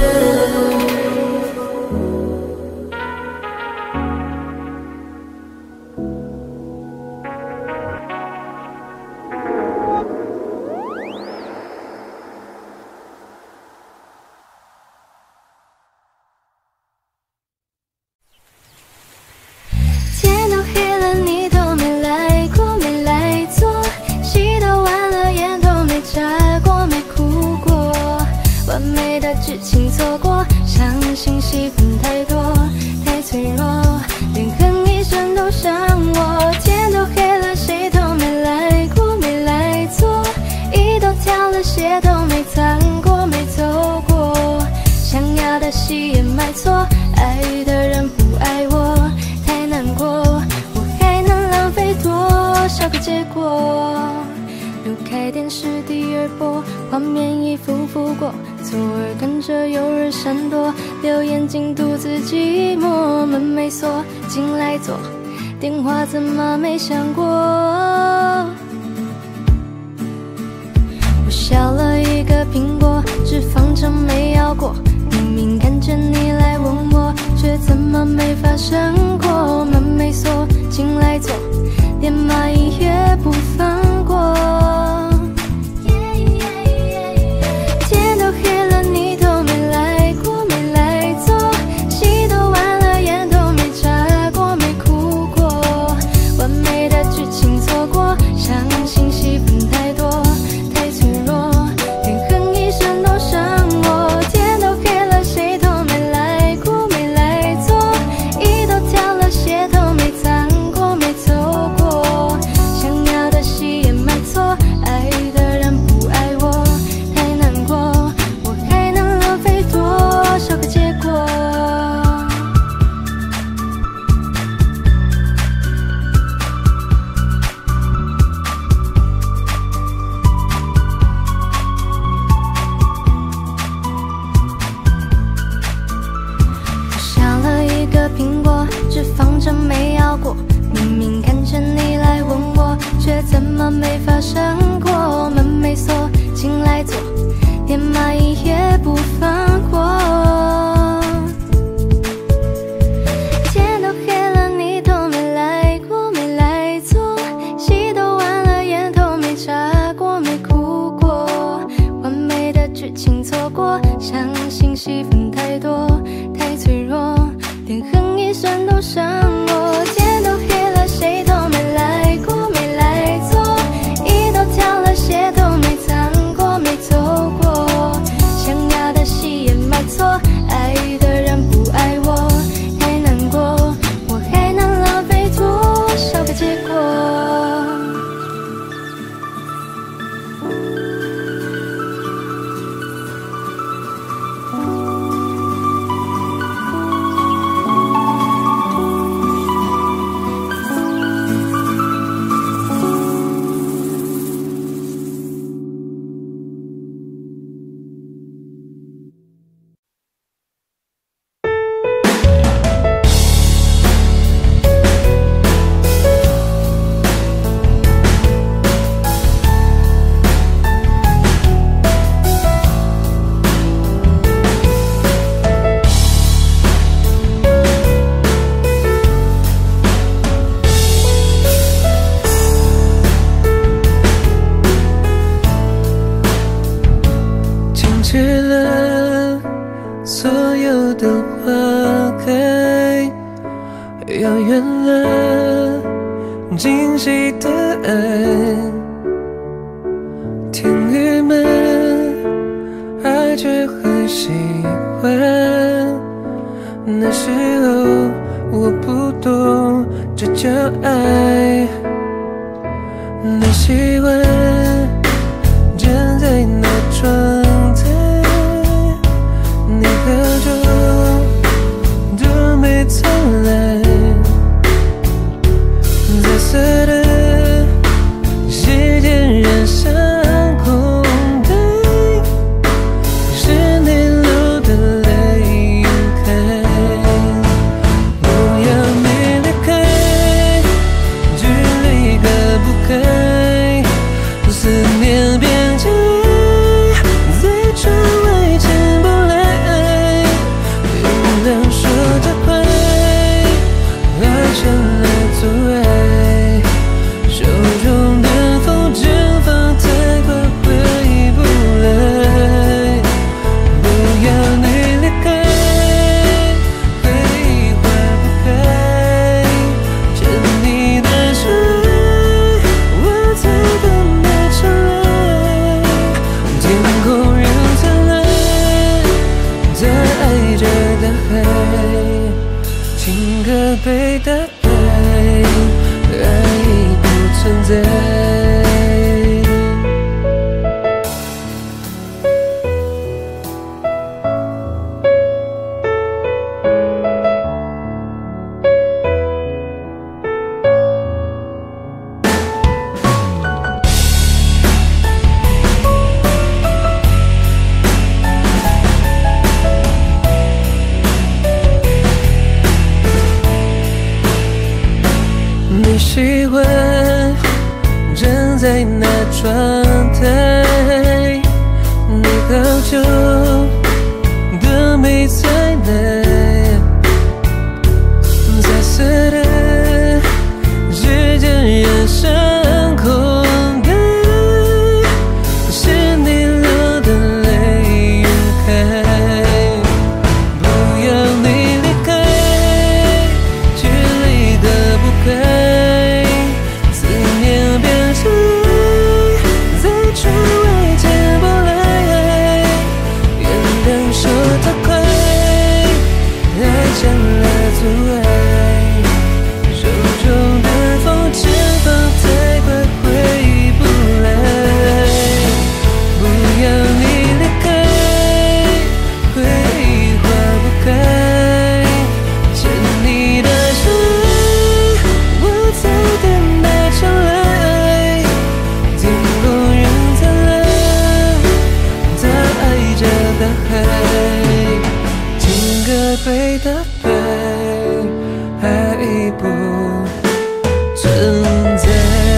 天都黑了，你都没来过，没来坐，戏都完了，眼都没眨过，没哭过，完美的剧情错过，相信戏份太多，太脆弱，连哼一声都伤我。天都黑了，谁都没来过，没来坐，衣都挑了，鞋都没藏过，没走过，想要的戏也买错，爱的人不爱我，太难过，我还能浪费多少个结果？扭开电视第二波，画面一幅幅过，左耳跟着右耳闪躲，留眼睛独自寂寞，门没锁，进来坐，电话怎么没响过？我削了一个苹果，脂肪真没咬过，明明看见你来吻我，却怎么没发生过？门没锁，进来坐，连蚂蚁也不放过。天都黑了，你都没来过，没来坐，戏都完了，眼都没眨过，没哭过，完美的剧情错过，相信戏份太多，太脆弱，连哼一声都伤我。天都黑了，谁都没来过，没来坐，衣都挑了，鞋都没藏过，没走过，想要的戏也买错，爱的人不爱我，太难过，我还能浪费多少个结果？我削了一个苹果，脂肪真没咬过，明明看见你来吻我，却怎么没发生过？门没锁，进来坐，连蚂蚁也不放过。天都黑了，你都没来过，没来坐，戏都完了，眼都没眨过，没哭过，完美的剧情错过，相信戏份太多，太脆弱，连哼一声都伤我。天都黑了，谁都没来过，没来坐，衣都挑了，鞋都没藏过，没走过，想要的戏也买错，爱的人不爱我，太难过，我还能浪费多少个结果？ 所有的花开，遥远了惊喜的爱，天郁闷，爱却很喜欢。那时候我不懂这叫爱，你喜欢站在那窗台，你喝酒都没灿烂，彩色的时间染上空白，是你流的泪晕开。不要你离开，距离隔不开，思念变成爱，在窗外进不来。原谅说太快，爱成了阻碍，手中的风筝放太快回不来。不要你离开，回忆化不开，牵你的手，我在等待重来。天空仍灿烂，在爱着大海，情歌被打败，爱已不存在。你喜欢站在那窗台，你好久都没再来，彩色的时间染上空白，是你流的泪晕开。不要你离开，距离隔不开，思念变成爱，在窗外进不来。原谅说太快，爱成了阻碍，手中的风筝放太快回不来。不要你离开，回忆化不开，牵你的手，我在等待重来。天空仍灿烂，在爱着大海，情歌被打败，爱已不存在。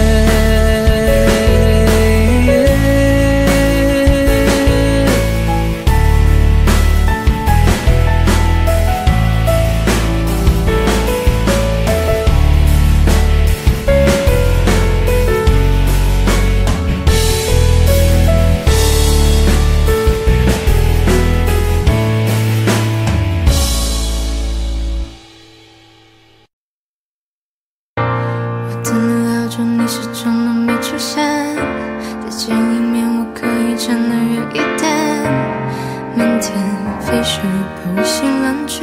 我等了好久，你始终都没出现。再见一面，我可以站得远一点。漫天飞雪，不心冷却。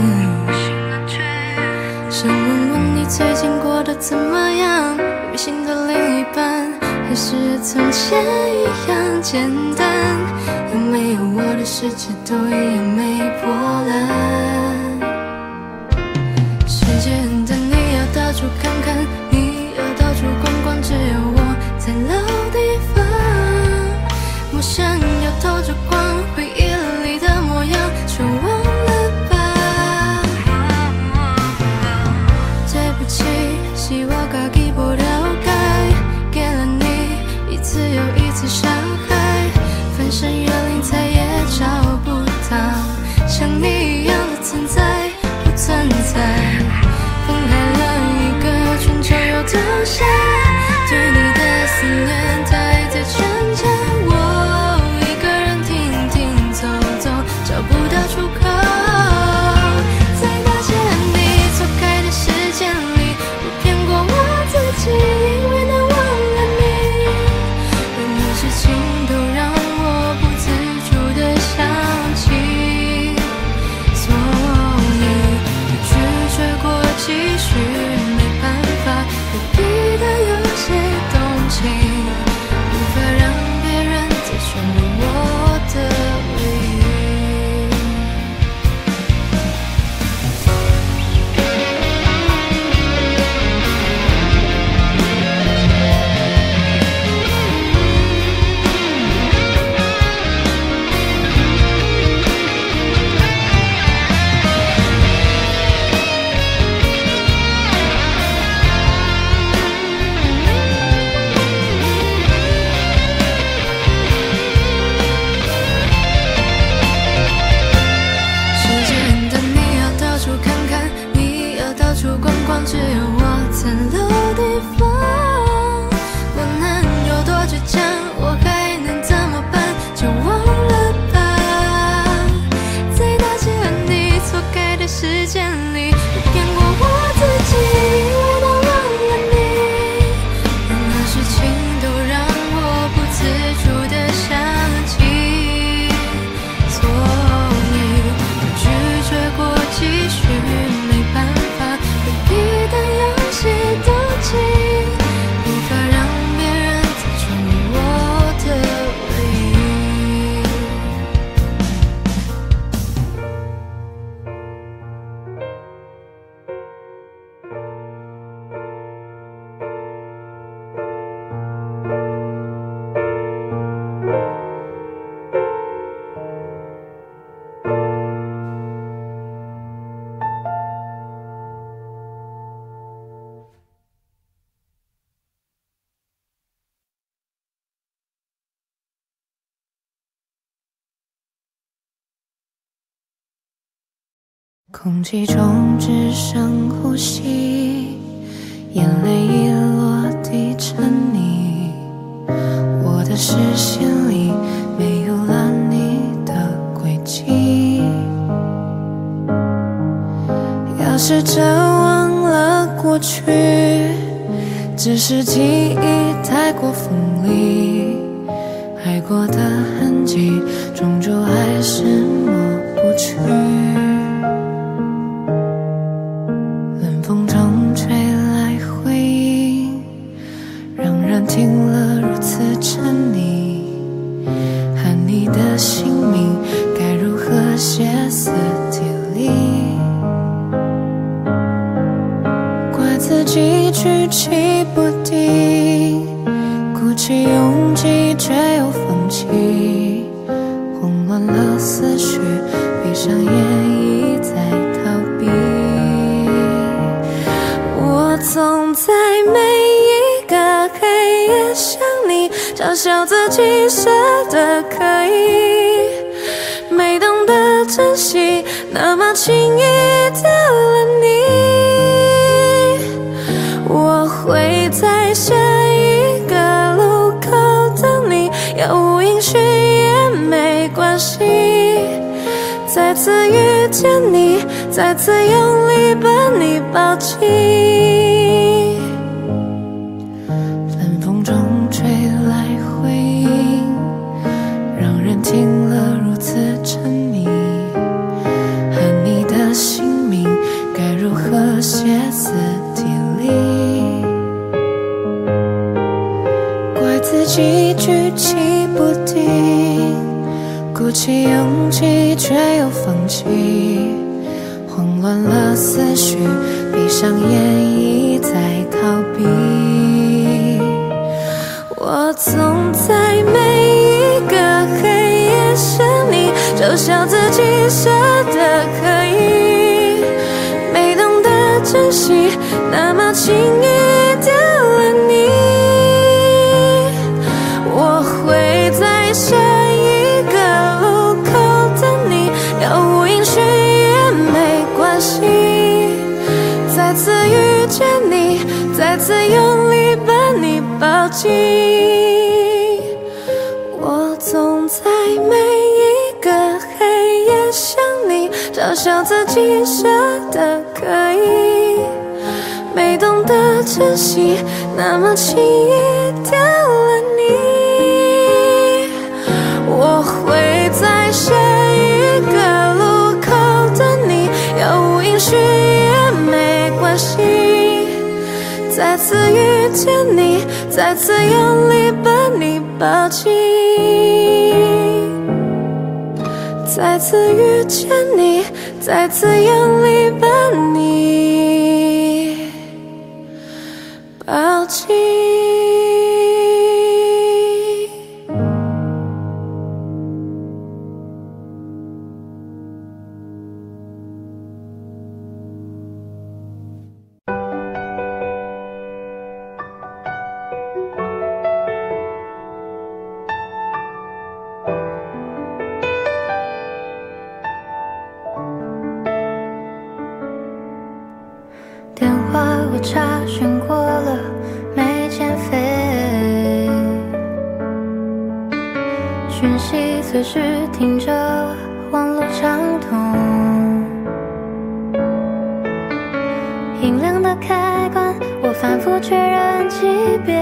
想问问你最近过得怎么样？有没新的另一半，还是从前一样简单？有没有我的世界都一样没波澜？世界很大，你要到处看看，你要到处逛逛，只有我在老地方。我想要透着光，回忆里的模样，却忘了吧。对不起，是我自己不了解，给了你一次又一次伤害，翻山越岭再也找不到像你一样的存在，不存在。分开了一个春秋又冬夏，对你的思念它还在成家，我一个人停停走走，找不到出口。 空气中只剩呼吸，眼泪已落地成泥，我的视线里没有了你的轨迹。要试着忘了过去，只是记忆太过锋利，爱过的痕迹终究还是抹不去。冷风中吹来回音，让人听了如此沉溺，和你的姓名该如何歇斯底里，怪自己举棋不定，鼓起勇气却又放弃，慌乱了思绪，闭上眼已在逃避。我总在每一个黑夜想你，嘲笑自己舍得可以，没懂得珍惜，那么轻易丢了你。我会在下一个路口等你，杳无音讯也没关系，再次遇见你，再次用力把你抱紧。冷风中吹来回音，让人听了如此沉迷，和你的姓名该如何歇斯底里，怪自己举棋不定，鼓起勇气却又放弃，慌乱了思绪，闭上眼已在逃避。我总在每一个黑夜想你，嘲笑自己舍得可以，没懂得珍惜，那么轻易丢了你。我会在下一个路口等你，杳无音讯也没关系，再次遇见你，再次用力把你抱紧。我总在每一个黑夜想你，嘲笑自己舍得可以，没懂得珍惜，那么轻易丢了你。我会在下一个路口等你，杳无音讯也没关系，再次遇见你，再次用力把你抱紧。再次遇见你，再次用力把你抱紧。电话我查询过了，没欠费，讯息随时听着，网络畅通，音量的开关我反复确认几遍，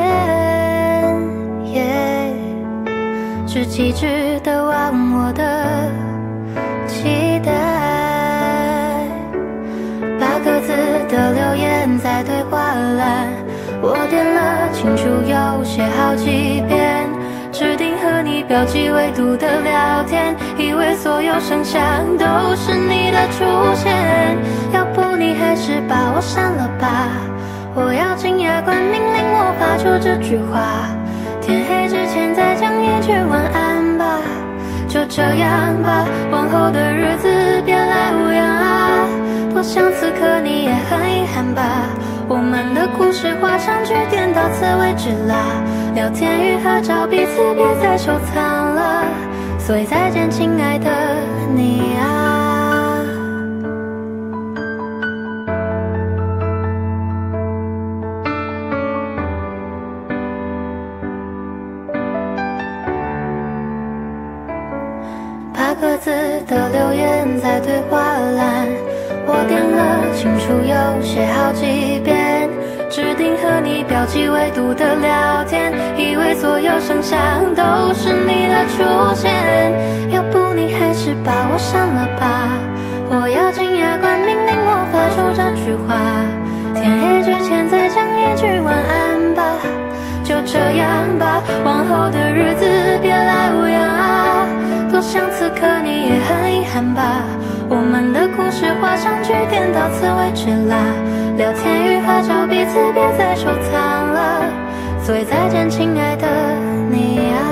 只机智的忘我的期待，8个字的留言在对话栏，我点了清楚又写好几遍，指定和你标记纬度的聊天，以为所有声响都是你的出现，要不你还是把我删了吧，我咬紧牙关命令我发出这句话，天黑之前再讲一句晚安吧，就这样吧，往后的日子别来无恙啊，多想此刻你也很遗憾吧，我们的故事画上句点，到此为止啦，聊天与合照彼此别再收藏了，所以再见亲爱的你啊。 在对话栏，我点了清楚又写好几遍，指定和你标记纬度的聊天，以为所有声响都是你的出现。要不你还是把我删了吧，我咬紧牙关命令我发出这句话，天黑之前再讲一句晚安吧，就这样吧，往后的日子别来无恙啊，多想此刻你也很遗憾吧，我们的故事画上句点，到此为止啦，聊天与合照彼此别再收藏了，所以再见亲爱的你啊，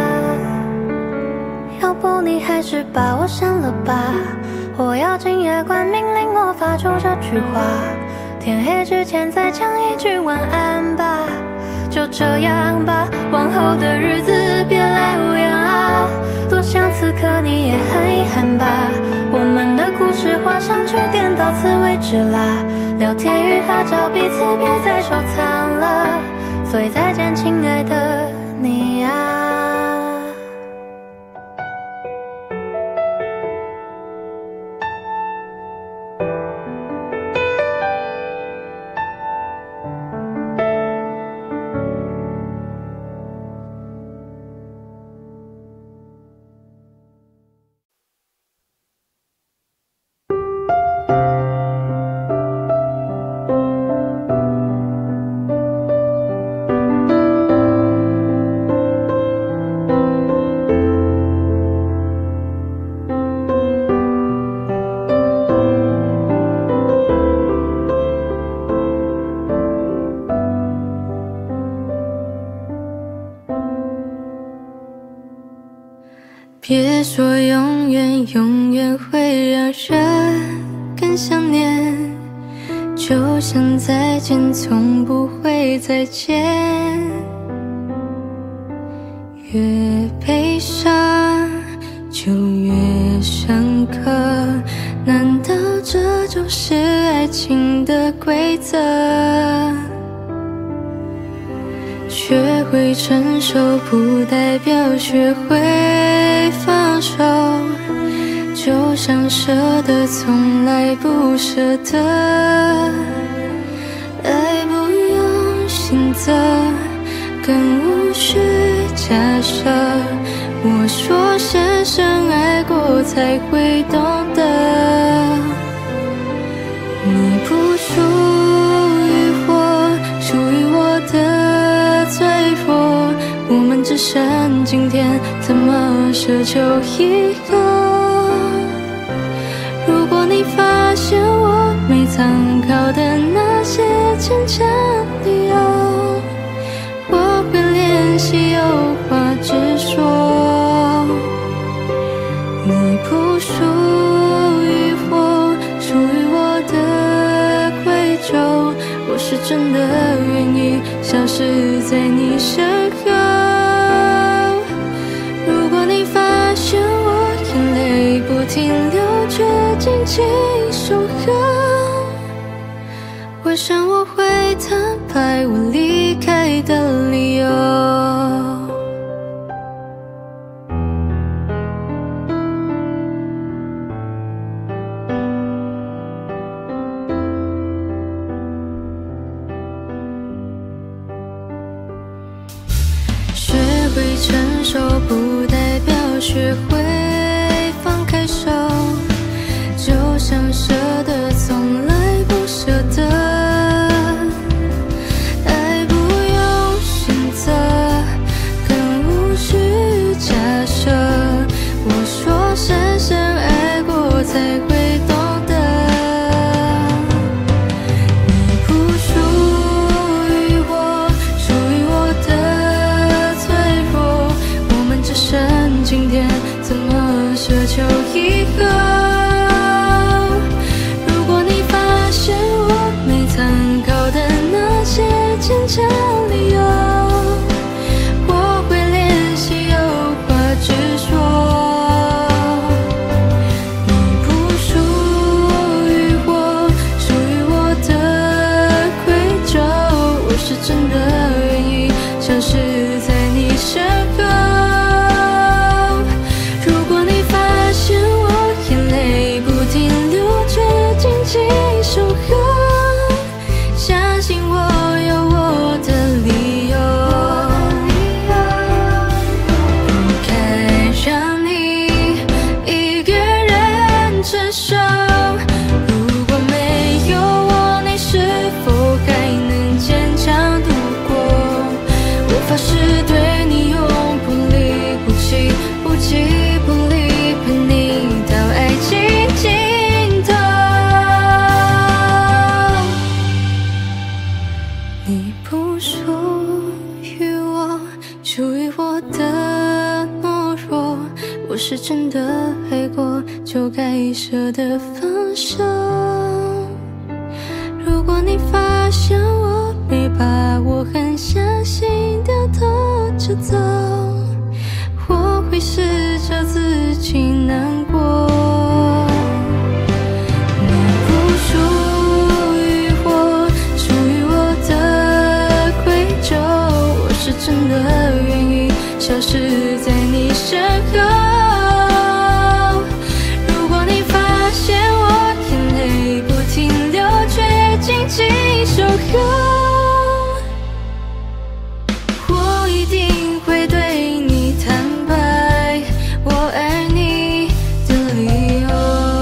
要不你还是把我删了吧，我咬紧牙关命令我发出这句话，天黑之前再讲一句晚安吧，就这样吧，往后的日子别来无恙啊，多想此刻你也很遗憾吧，我们的故事画上句点，到此为止啦，聊天与合照彼此别再收藏了，所以再见亲爱的你啊。 别说永远，永远会让人更想念，就像再见从不会再见，越悲伤就越深刻，难道这就是爱情的规则？学会承受不代表学会放手，就像舍得从来不舍得，爱不用选择，更无需假设，我说深深爱过才会懂得，你不属于我，属于我的脆弱，我们只剩今天，怎么奢求以后？如果你发现我没参考的那些坚强理由，我会练习有话直说。你不属于我，属于我的愧疚，我是真的愿意消失在你身后。如果你发现我眼泪不停流，却紧紧守候，为什么会坦白我离开的理由？学会承受不代表学会放开手，就像舍得从来不舍得，爱不用选择，更无需假设，我说深深爱过才会懂得，你不属于我，属于我的脆弱， 紧守候，相信我有我的理由，不该让你一个人承受。如果没有我，你是否还能坚强度过？我发誓对你永不离不弃，不弃不离，陪你到爱情尽头。你不属于我，属于我的懦弱，我是真的爱过，就该舍得放手。如果你发现我没把握，很相信掉头就走，我会试着自己难过。你不属于我，属于我的贵重，我是真的愿意消失在你身后。如果你发现我眼泪不停流，却紧紧守候，我一定会对你坦白我爱你的理由。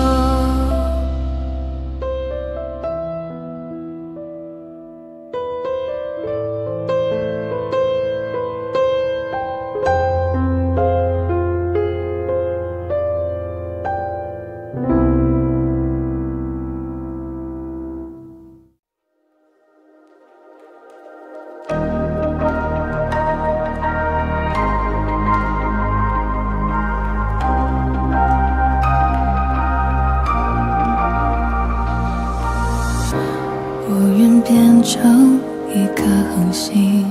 我愿变成一颗恒星，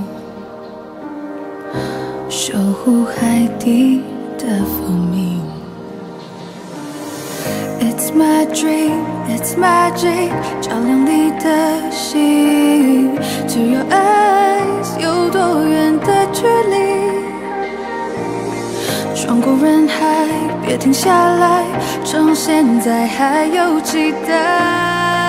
守护海底的蜂蜜。It's my dream, it's magic， 照亮你的心。To your eyes， 有多远的距离？穿过人海，别停下来，趁现在还有期待。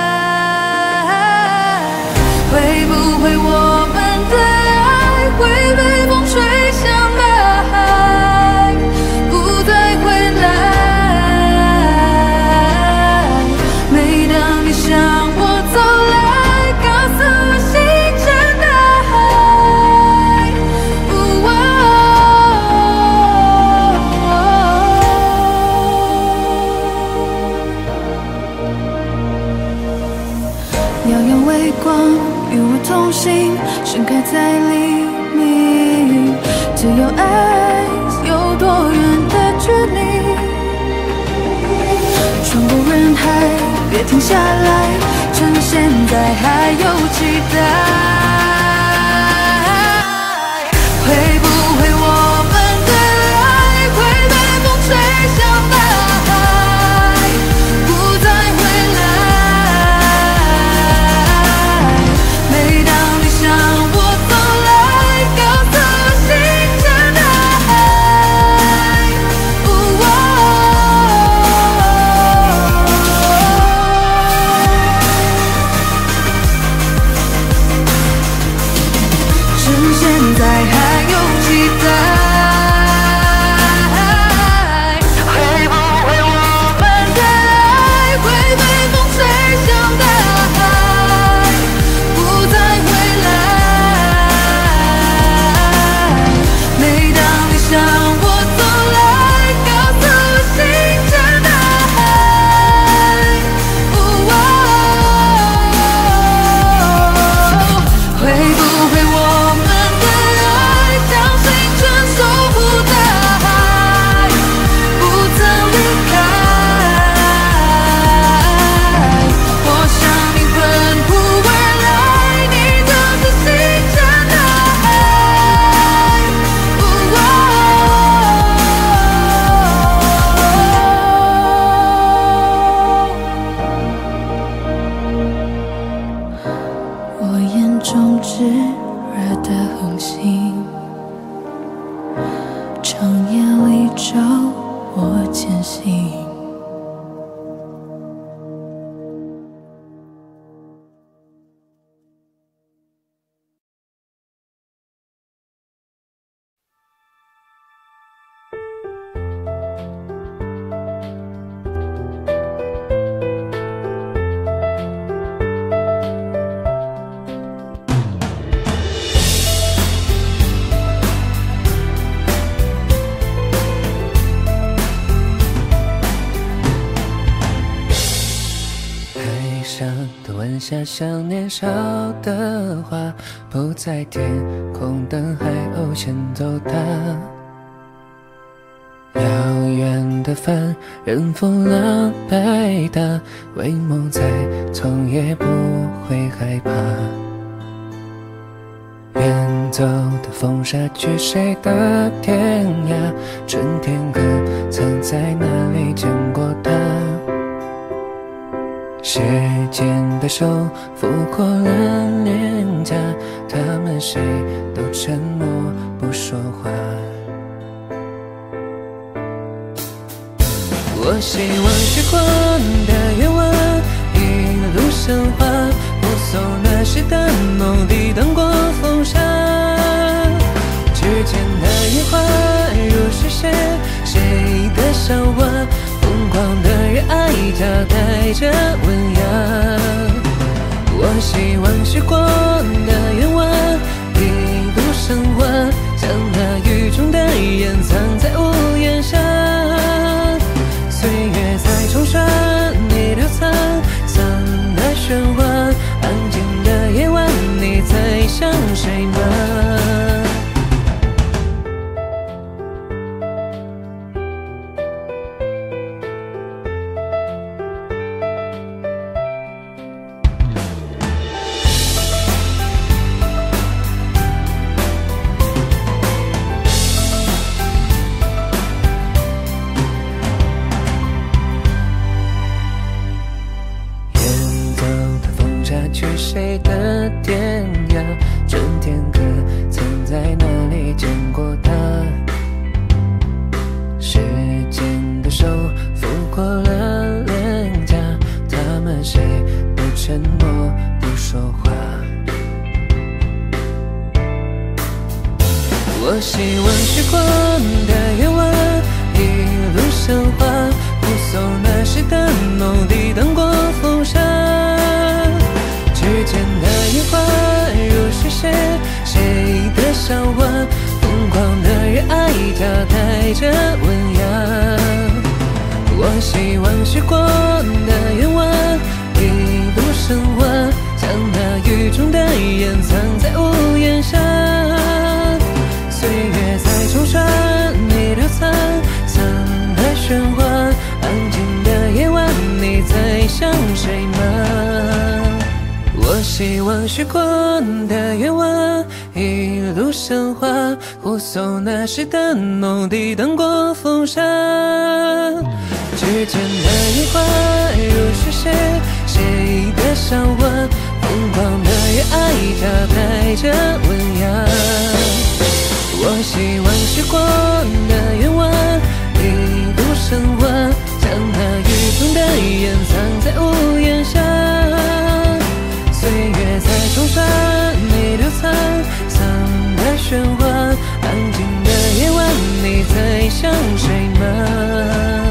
会不会我们的爱会被风吹向大海，不再回来？每当你向我走来，告诉我星辰大海。遥遥微光与我同行，盛开在黎明。To your eyes， 有多远的距离？穿过人海，别停下来，趁现在还有期待。会不会我们的爱会被风吹向大海，不再回来？每当你向我走来，告诉我星辰大海。趁现在还有上的晚霞像年少的花，铺在天空等海鸥先走它。遥远的帆，任风浪拍打，为梦在从也不会害怕。远走的风沙去谁的天涯？春天可曾在哪里见过它？时间的手抚过了脸颊，他们谁都沉默不说话。我希望时光的愿望一路升华，目送那时的梦里灯光风沙。指尖的烟花如是谁的韶华，疯狂的热爱夹带着温雅。我希望时光的愿望一路升华，将那雨中的烟藏在屋檐下。岁月在冲刷你的沧桑的喧哗，安静的夜晚你在想谁吗？去谁的天涯？春天可曾在哪里见过它？时间的手抚过了脸颊，他们谁都沉默不说话。我希望时光的愿望一路升华，目送那时的梦里灯光风沙。指尖的烟花如是谁的韶华，疯狂的热爱夹带着温雅。我希望时光的愿望一路升华，将那雨中的烟藏在屋檐下。岁月在冲刷你的沧桑的喧哗，安静的夜晚你在想谁吗？我希望时光的愿望一路升华，护送那时的梦里灯光风沙。指尖的烟花如是谁的韶华，疯狂的热爱夹带着温雅。我希望时光的愿望一路升华，将那雨中的烟藏在屋檐下。岁月在冲刷你的沧桑的喧哗，安静的夜晚你在想谁吗？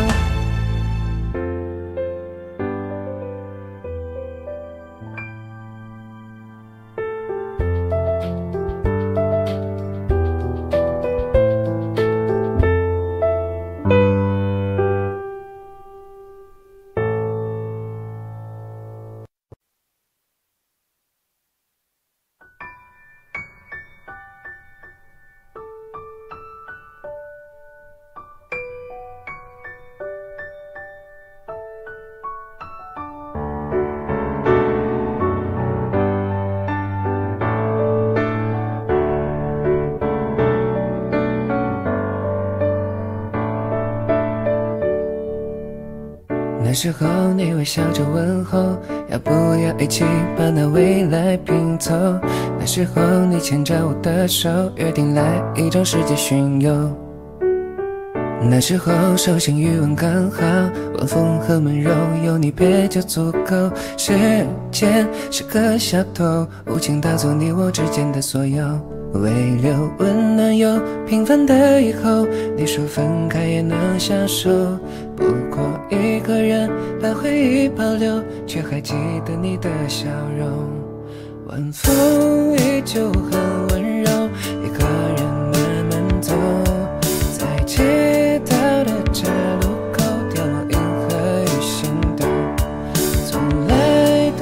那时候你微笑着问候，要不要一起把那未来拼凑？那时候你牵着我的手，约定来一场世界巡游。那时候手心余温刚好，晚风和温柔有你陪就足够。时间是个小偷，无情盗走你我之间的所有，为留温暖又平凡的以后。你说分开也能相守，不过一个人把回忆保留，却还记得你的笑容。晚风依旧很温柔，一个人慢慢走，在街道的岔路口掉落银河与心动。从来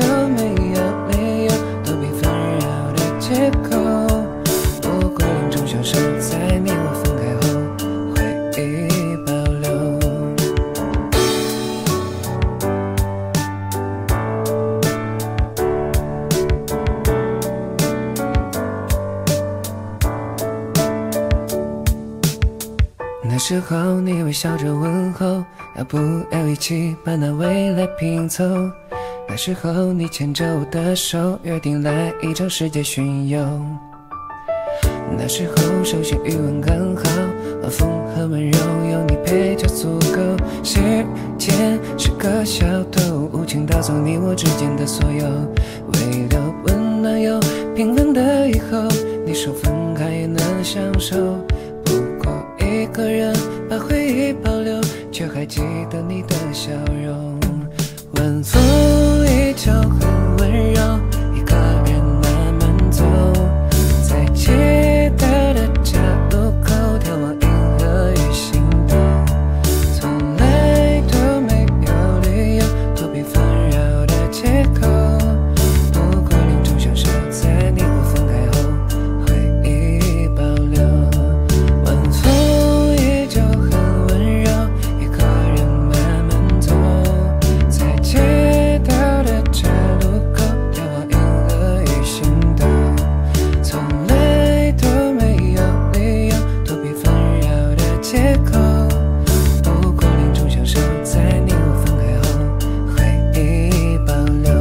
时候你微笑着问候，要不要一起把那未来拼凑？那时候你牵着我的手，约定来一场世界巡游。那时候手心余温刚好，晚风和温柔有你陪就足够。时间是个小偷，无情盗走你我之间的所有。为了温暖又平凡的以后，你说分开也能相守。不过一个人把回忆保留，却还记得你的笑容。晚风依旧很温柔，一个人慢慢走，在期待的岔路口眺望银河与星斗，从来都没有理由躲避纷扰的借口。不过另种享受在你我分开后回忆保留。晚风依旧很温柔，一个人慢慢走，在街道的岔路口眺望银河与星斗，从来都没有理由躲避纷扰的借口。不过另种享受在你我分开后回忆保留。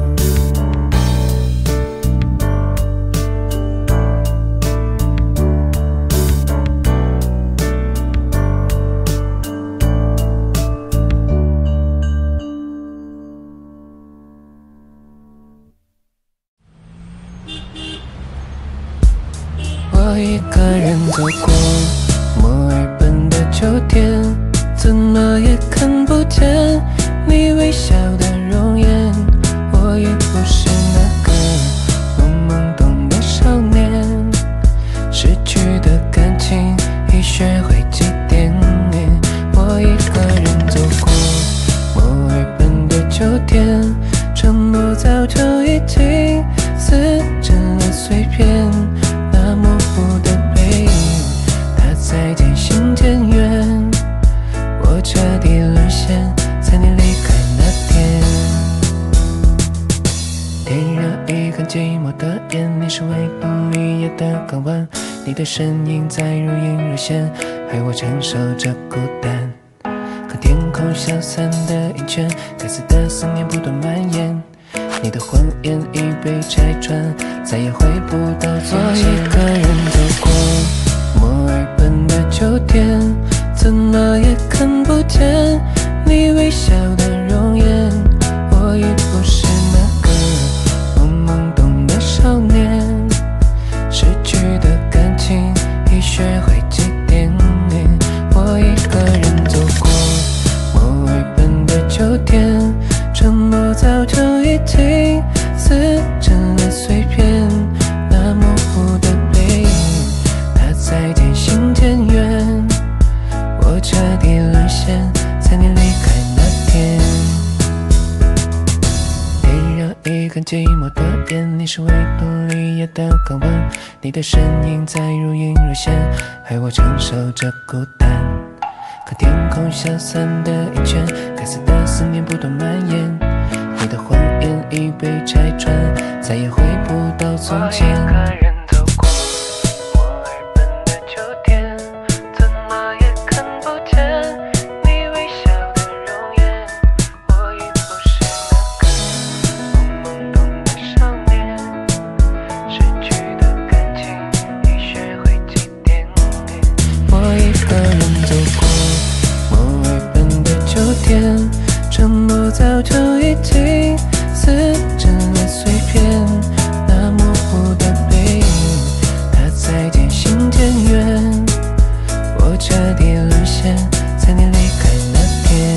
我一个人走过墨尔本的秋天，怎么也看不见你微笑的容颜。我已不是那个懵懂的少年，失去的感情已学会祭奠。我一个人走过墨尔本的秋天，承诺早就已经撕成了碎片。那模糊的背影，它在渐行渐远。我彻底沦陷在你离开那天。点燃一根寂寞的烟，你是唯一绿叶的港湾，你的身影在如隐若现，害我承受着孤单。可天空消散的阴圈，该死的思念不断蔓延。你的婚宴已被拆穿，再也回不到从前。我一个人走过墨尔本的秋天，怎么也看不见你微笑的容颜。我已不是那个懵懂的少年，失去的感情已学会祭奠。我一个人走过墨尔本的秋天，承诺早就已经撕成了碎片。那模糊的背影，它在渐行渐远。我彻底沦陷在你离开那天。点燃一根寂寞的烟，你是唯独绿叶的港湾，你的身影在如隐若现，害我承受着孤单。可天空消散的阴圈，该死的思念不断蔓延。你的婚宴已被拆穿，再也回不到从前。我一个人走过墨尔本的秋天，怎么也看不见你微笑的容颜。我已不是那个懵懂的少年，失去的感情已学会祭奠。我一个人走过墨尔本的秋天，承诺早就已经撕成了碎片。那模糊的背影，它在渐行渐远。我彻底沦陷在你离开那天。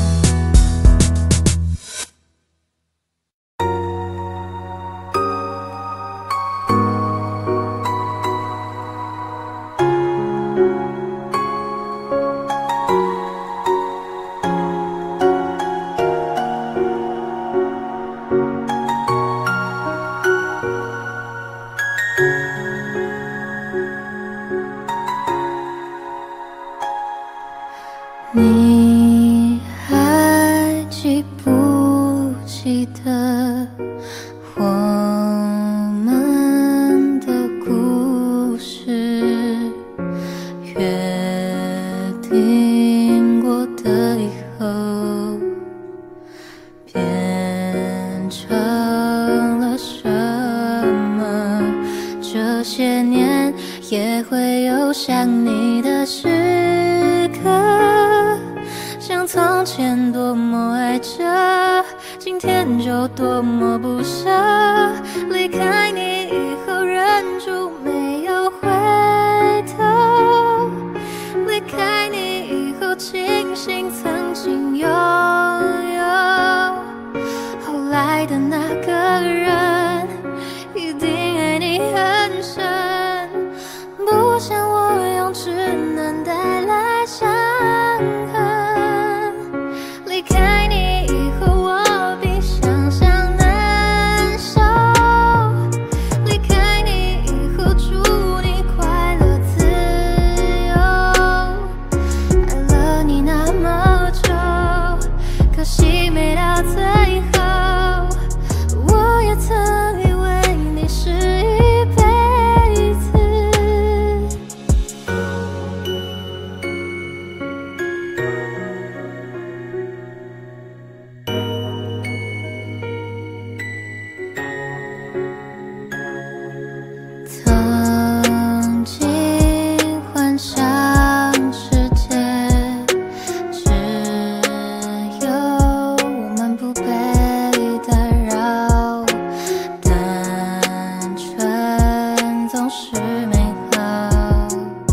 你还记不记得我们的故事？约定成了什么？这些年也会有想你的时刻，像从前多么爱着，今天就多么不舍。离开你以后，忍住没有回头。离开你以后，庆幸曾经拥有。后来的那个人，一定爱你很深，不像我用稚嫩带来伤痕。离开你以后，我比想象难受。离开你以后，祝你快乐自由。爱了你那么久，可惜没到最后。我也曾以为你是一辈子。曾经幻想世界只有我们不被打扰，单纯总是美好。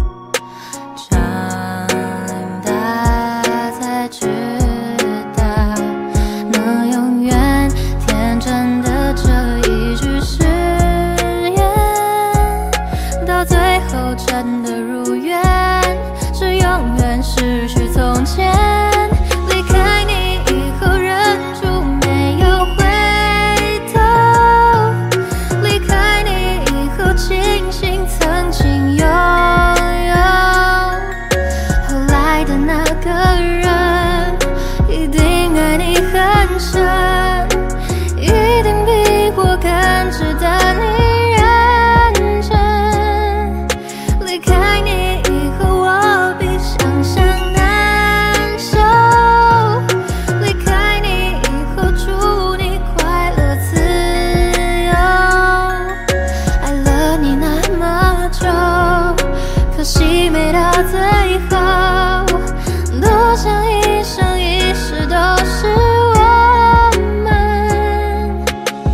长大才知道，能永远天真的这一句誓言，到最后真的如愿，是永远失去从前。离开你以后，忍住没有回头。离开你以后，庆幸曾经拥有。后来的那个人，一定爱你很深，一定比我更值得你认真。离开你以后，我比想象难受。离开你以后，祝你快乐自由。爱了你那么久，可惜没到最后。多想一生一世都是我们。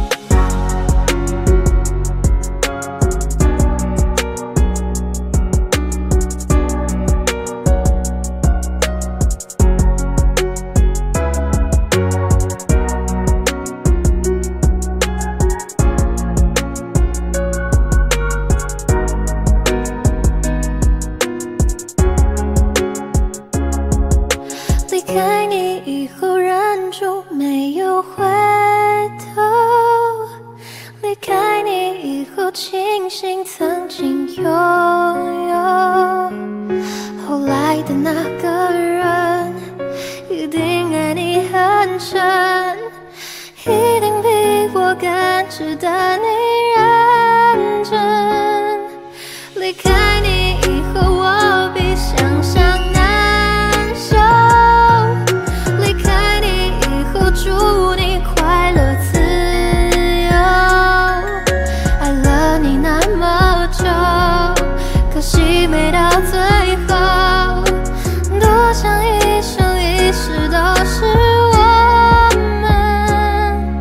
离开你以后，忍住没有回头。离开你以后，庆幸曾经拥有。后来的那个人，一定爱你很深，一定比我更值得你认真。离开你以后，我比想象难受。离开你以后，祝你快乐自由。爱了你那么久，可惜没到最后。多想一生一世都是我们。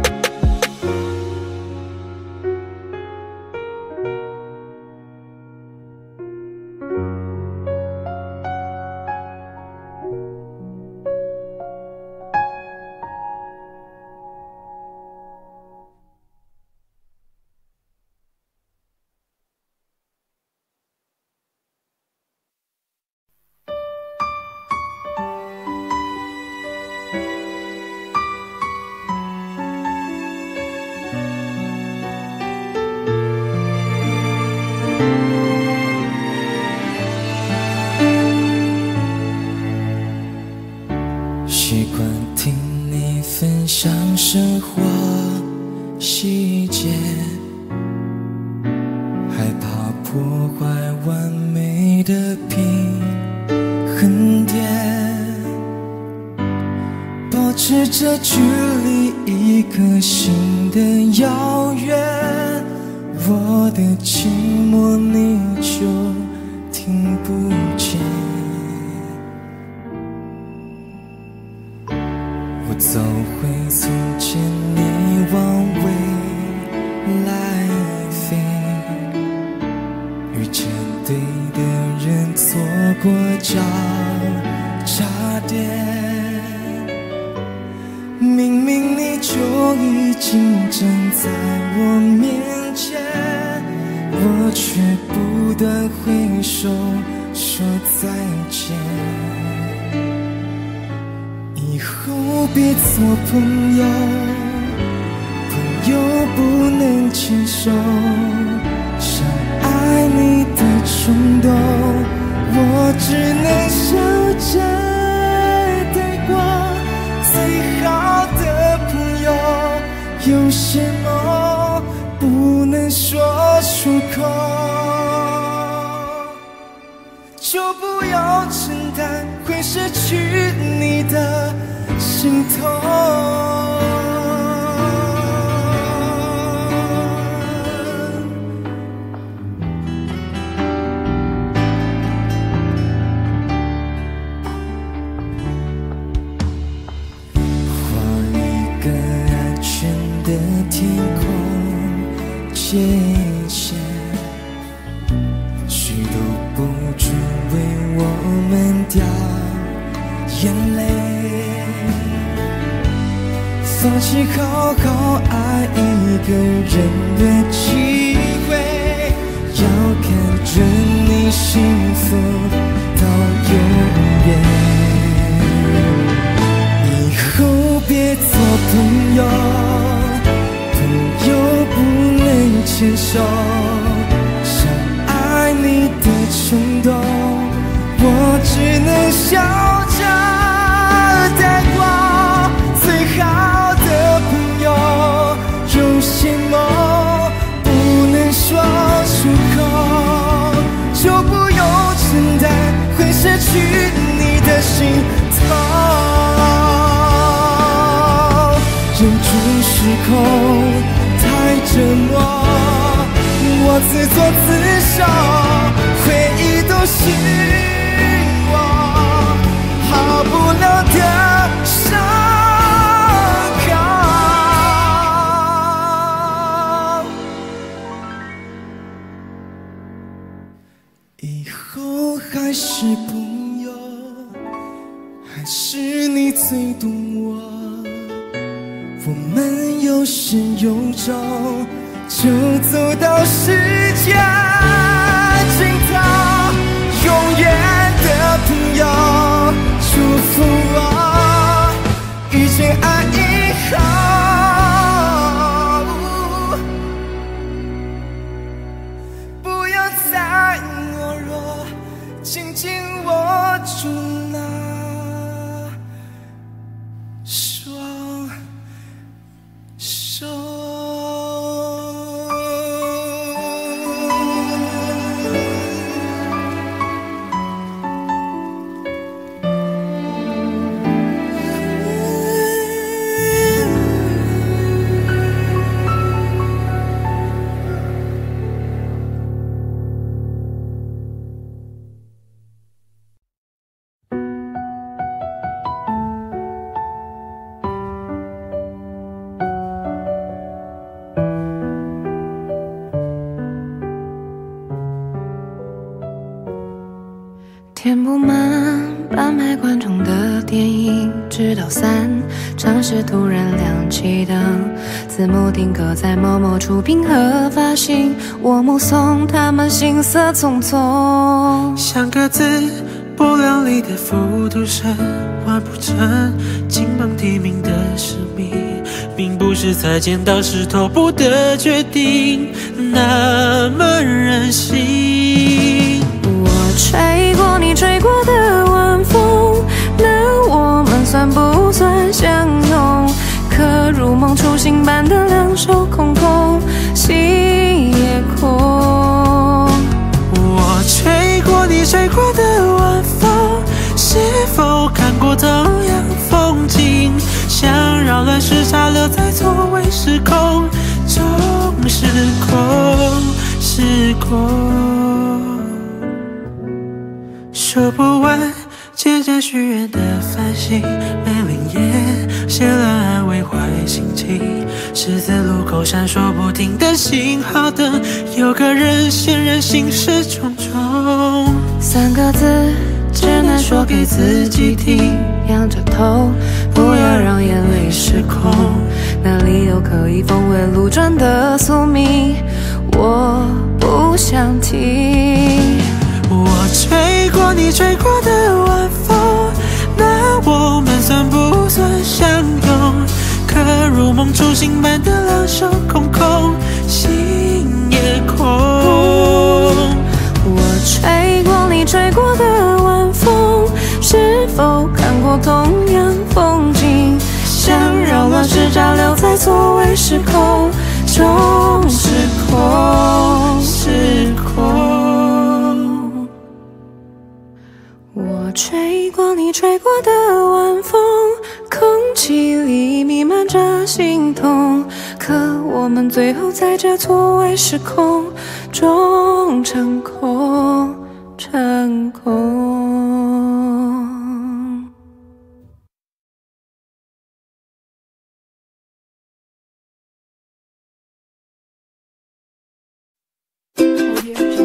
习惯听你分享生活细节，害怕破坏完美的平衡点，保持着距离一颗心的遥远，我的寂寞你就听不见。我走回从前，你往未来飞，遇见对的人，错过交叉点。明明你就已经站在我面前，我却不断挥手说再见。以后别做朋友，朋友不能牵手，想爱你的冲动，我只能笑着带过。最好的朋友，有些梦不能说出口，就不要承担会失去你的心痛。天空界限，谁都不准为我们掉眼泪。放弃好好爱一个人的机会，要看着你幸福到永远。以后别做朋友，又不能牵手，想爱你的冲动，我只能笑着带过。最好的朋友，有些梦不能说出口，就不用承担会失去你的心痛。忍住失控折磨，我自作自受，回忆都是我好不了的伤口。以后还是朋友，还是你最懂我。我们有始有终，就走到世界尽头。永远的朋友，祝福我遇见爱以后，不要再懦弱，紧紧握住那双手。 填不满半排观众的电影，直到3场时突然亮起灯，字幕定格在某某出品和发行，我目送他们行色匆匆， 像个字不量力的复读生，完不成金榜题名的使命，并不是才见到石头布的决定那么任性。 我吹过你吹过的晚风，那我们算不算相拥？可如梦初醒般的两手空空，心也空。 我吹过你吹过的晚风，是否看过同样风景？像扰乱时差了留在错位时空中，时空，时空。说不完接着许愿的繁星，梅林叶写了安慰坏心情。十字路口闪烁不停的信号灯，有个人显然心事重重。 3个字只能说给自己听，仰着头，不要让眼泪失控。哪里有可以峰回路转的宿命，我不想听。 我吹过你吹过的晚风，那我们算不算相拥？可如梦初醒般的两手空空，心也空。 我吹过你吹过的晚风，是否看过同样风景？想扰乱时差留在错位时空中，时空，时空。我吹过你吹过的晚风，空气里弥漫着心痛，可我们最后在这错位时空中成空，成空。 我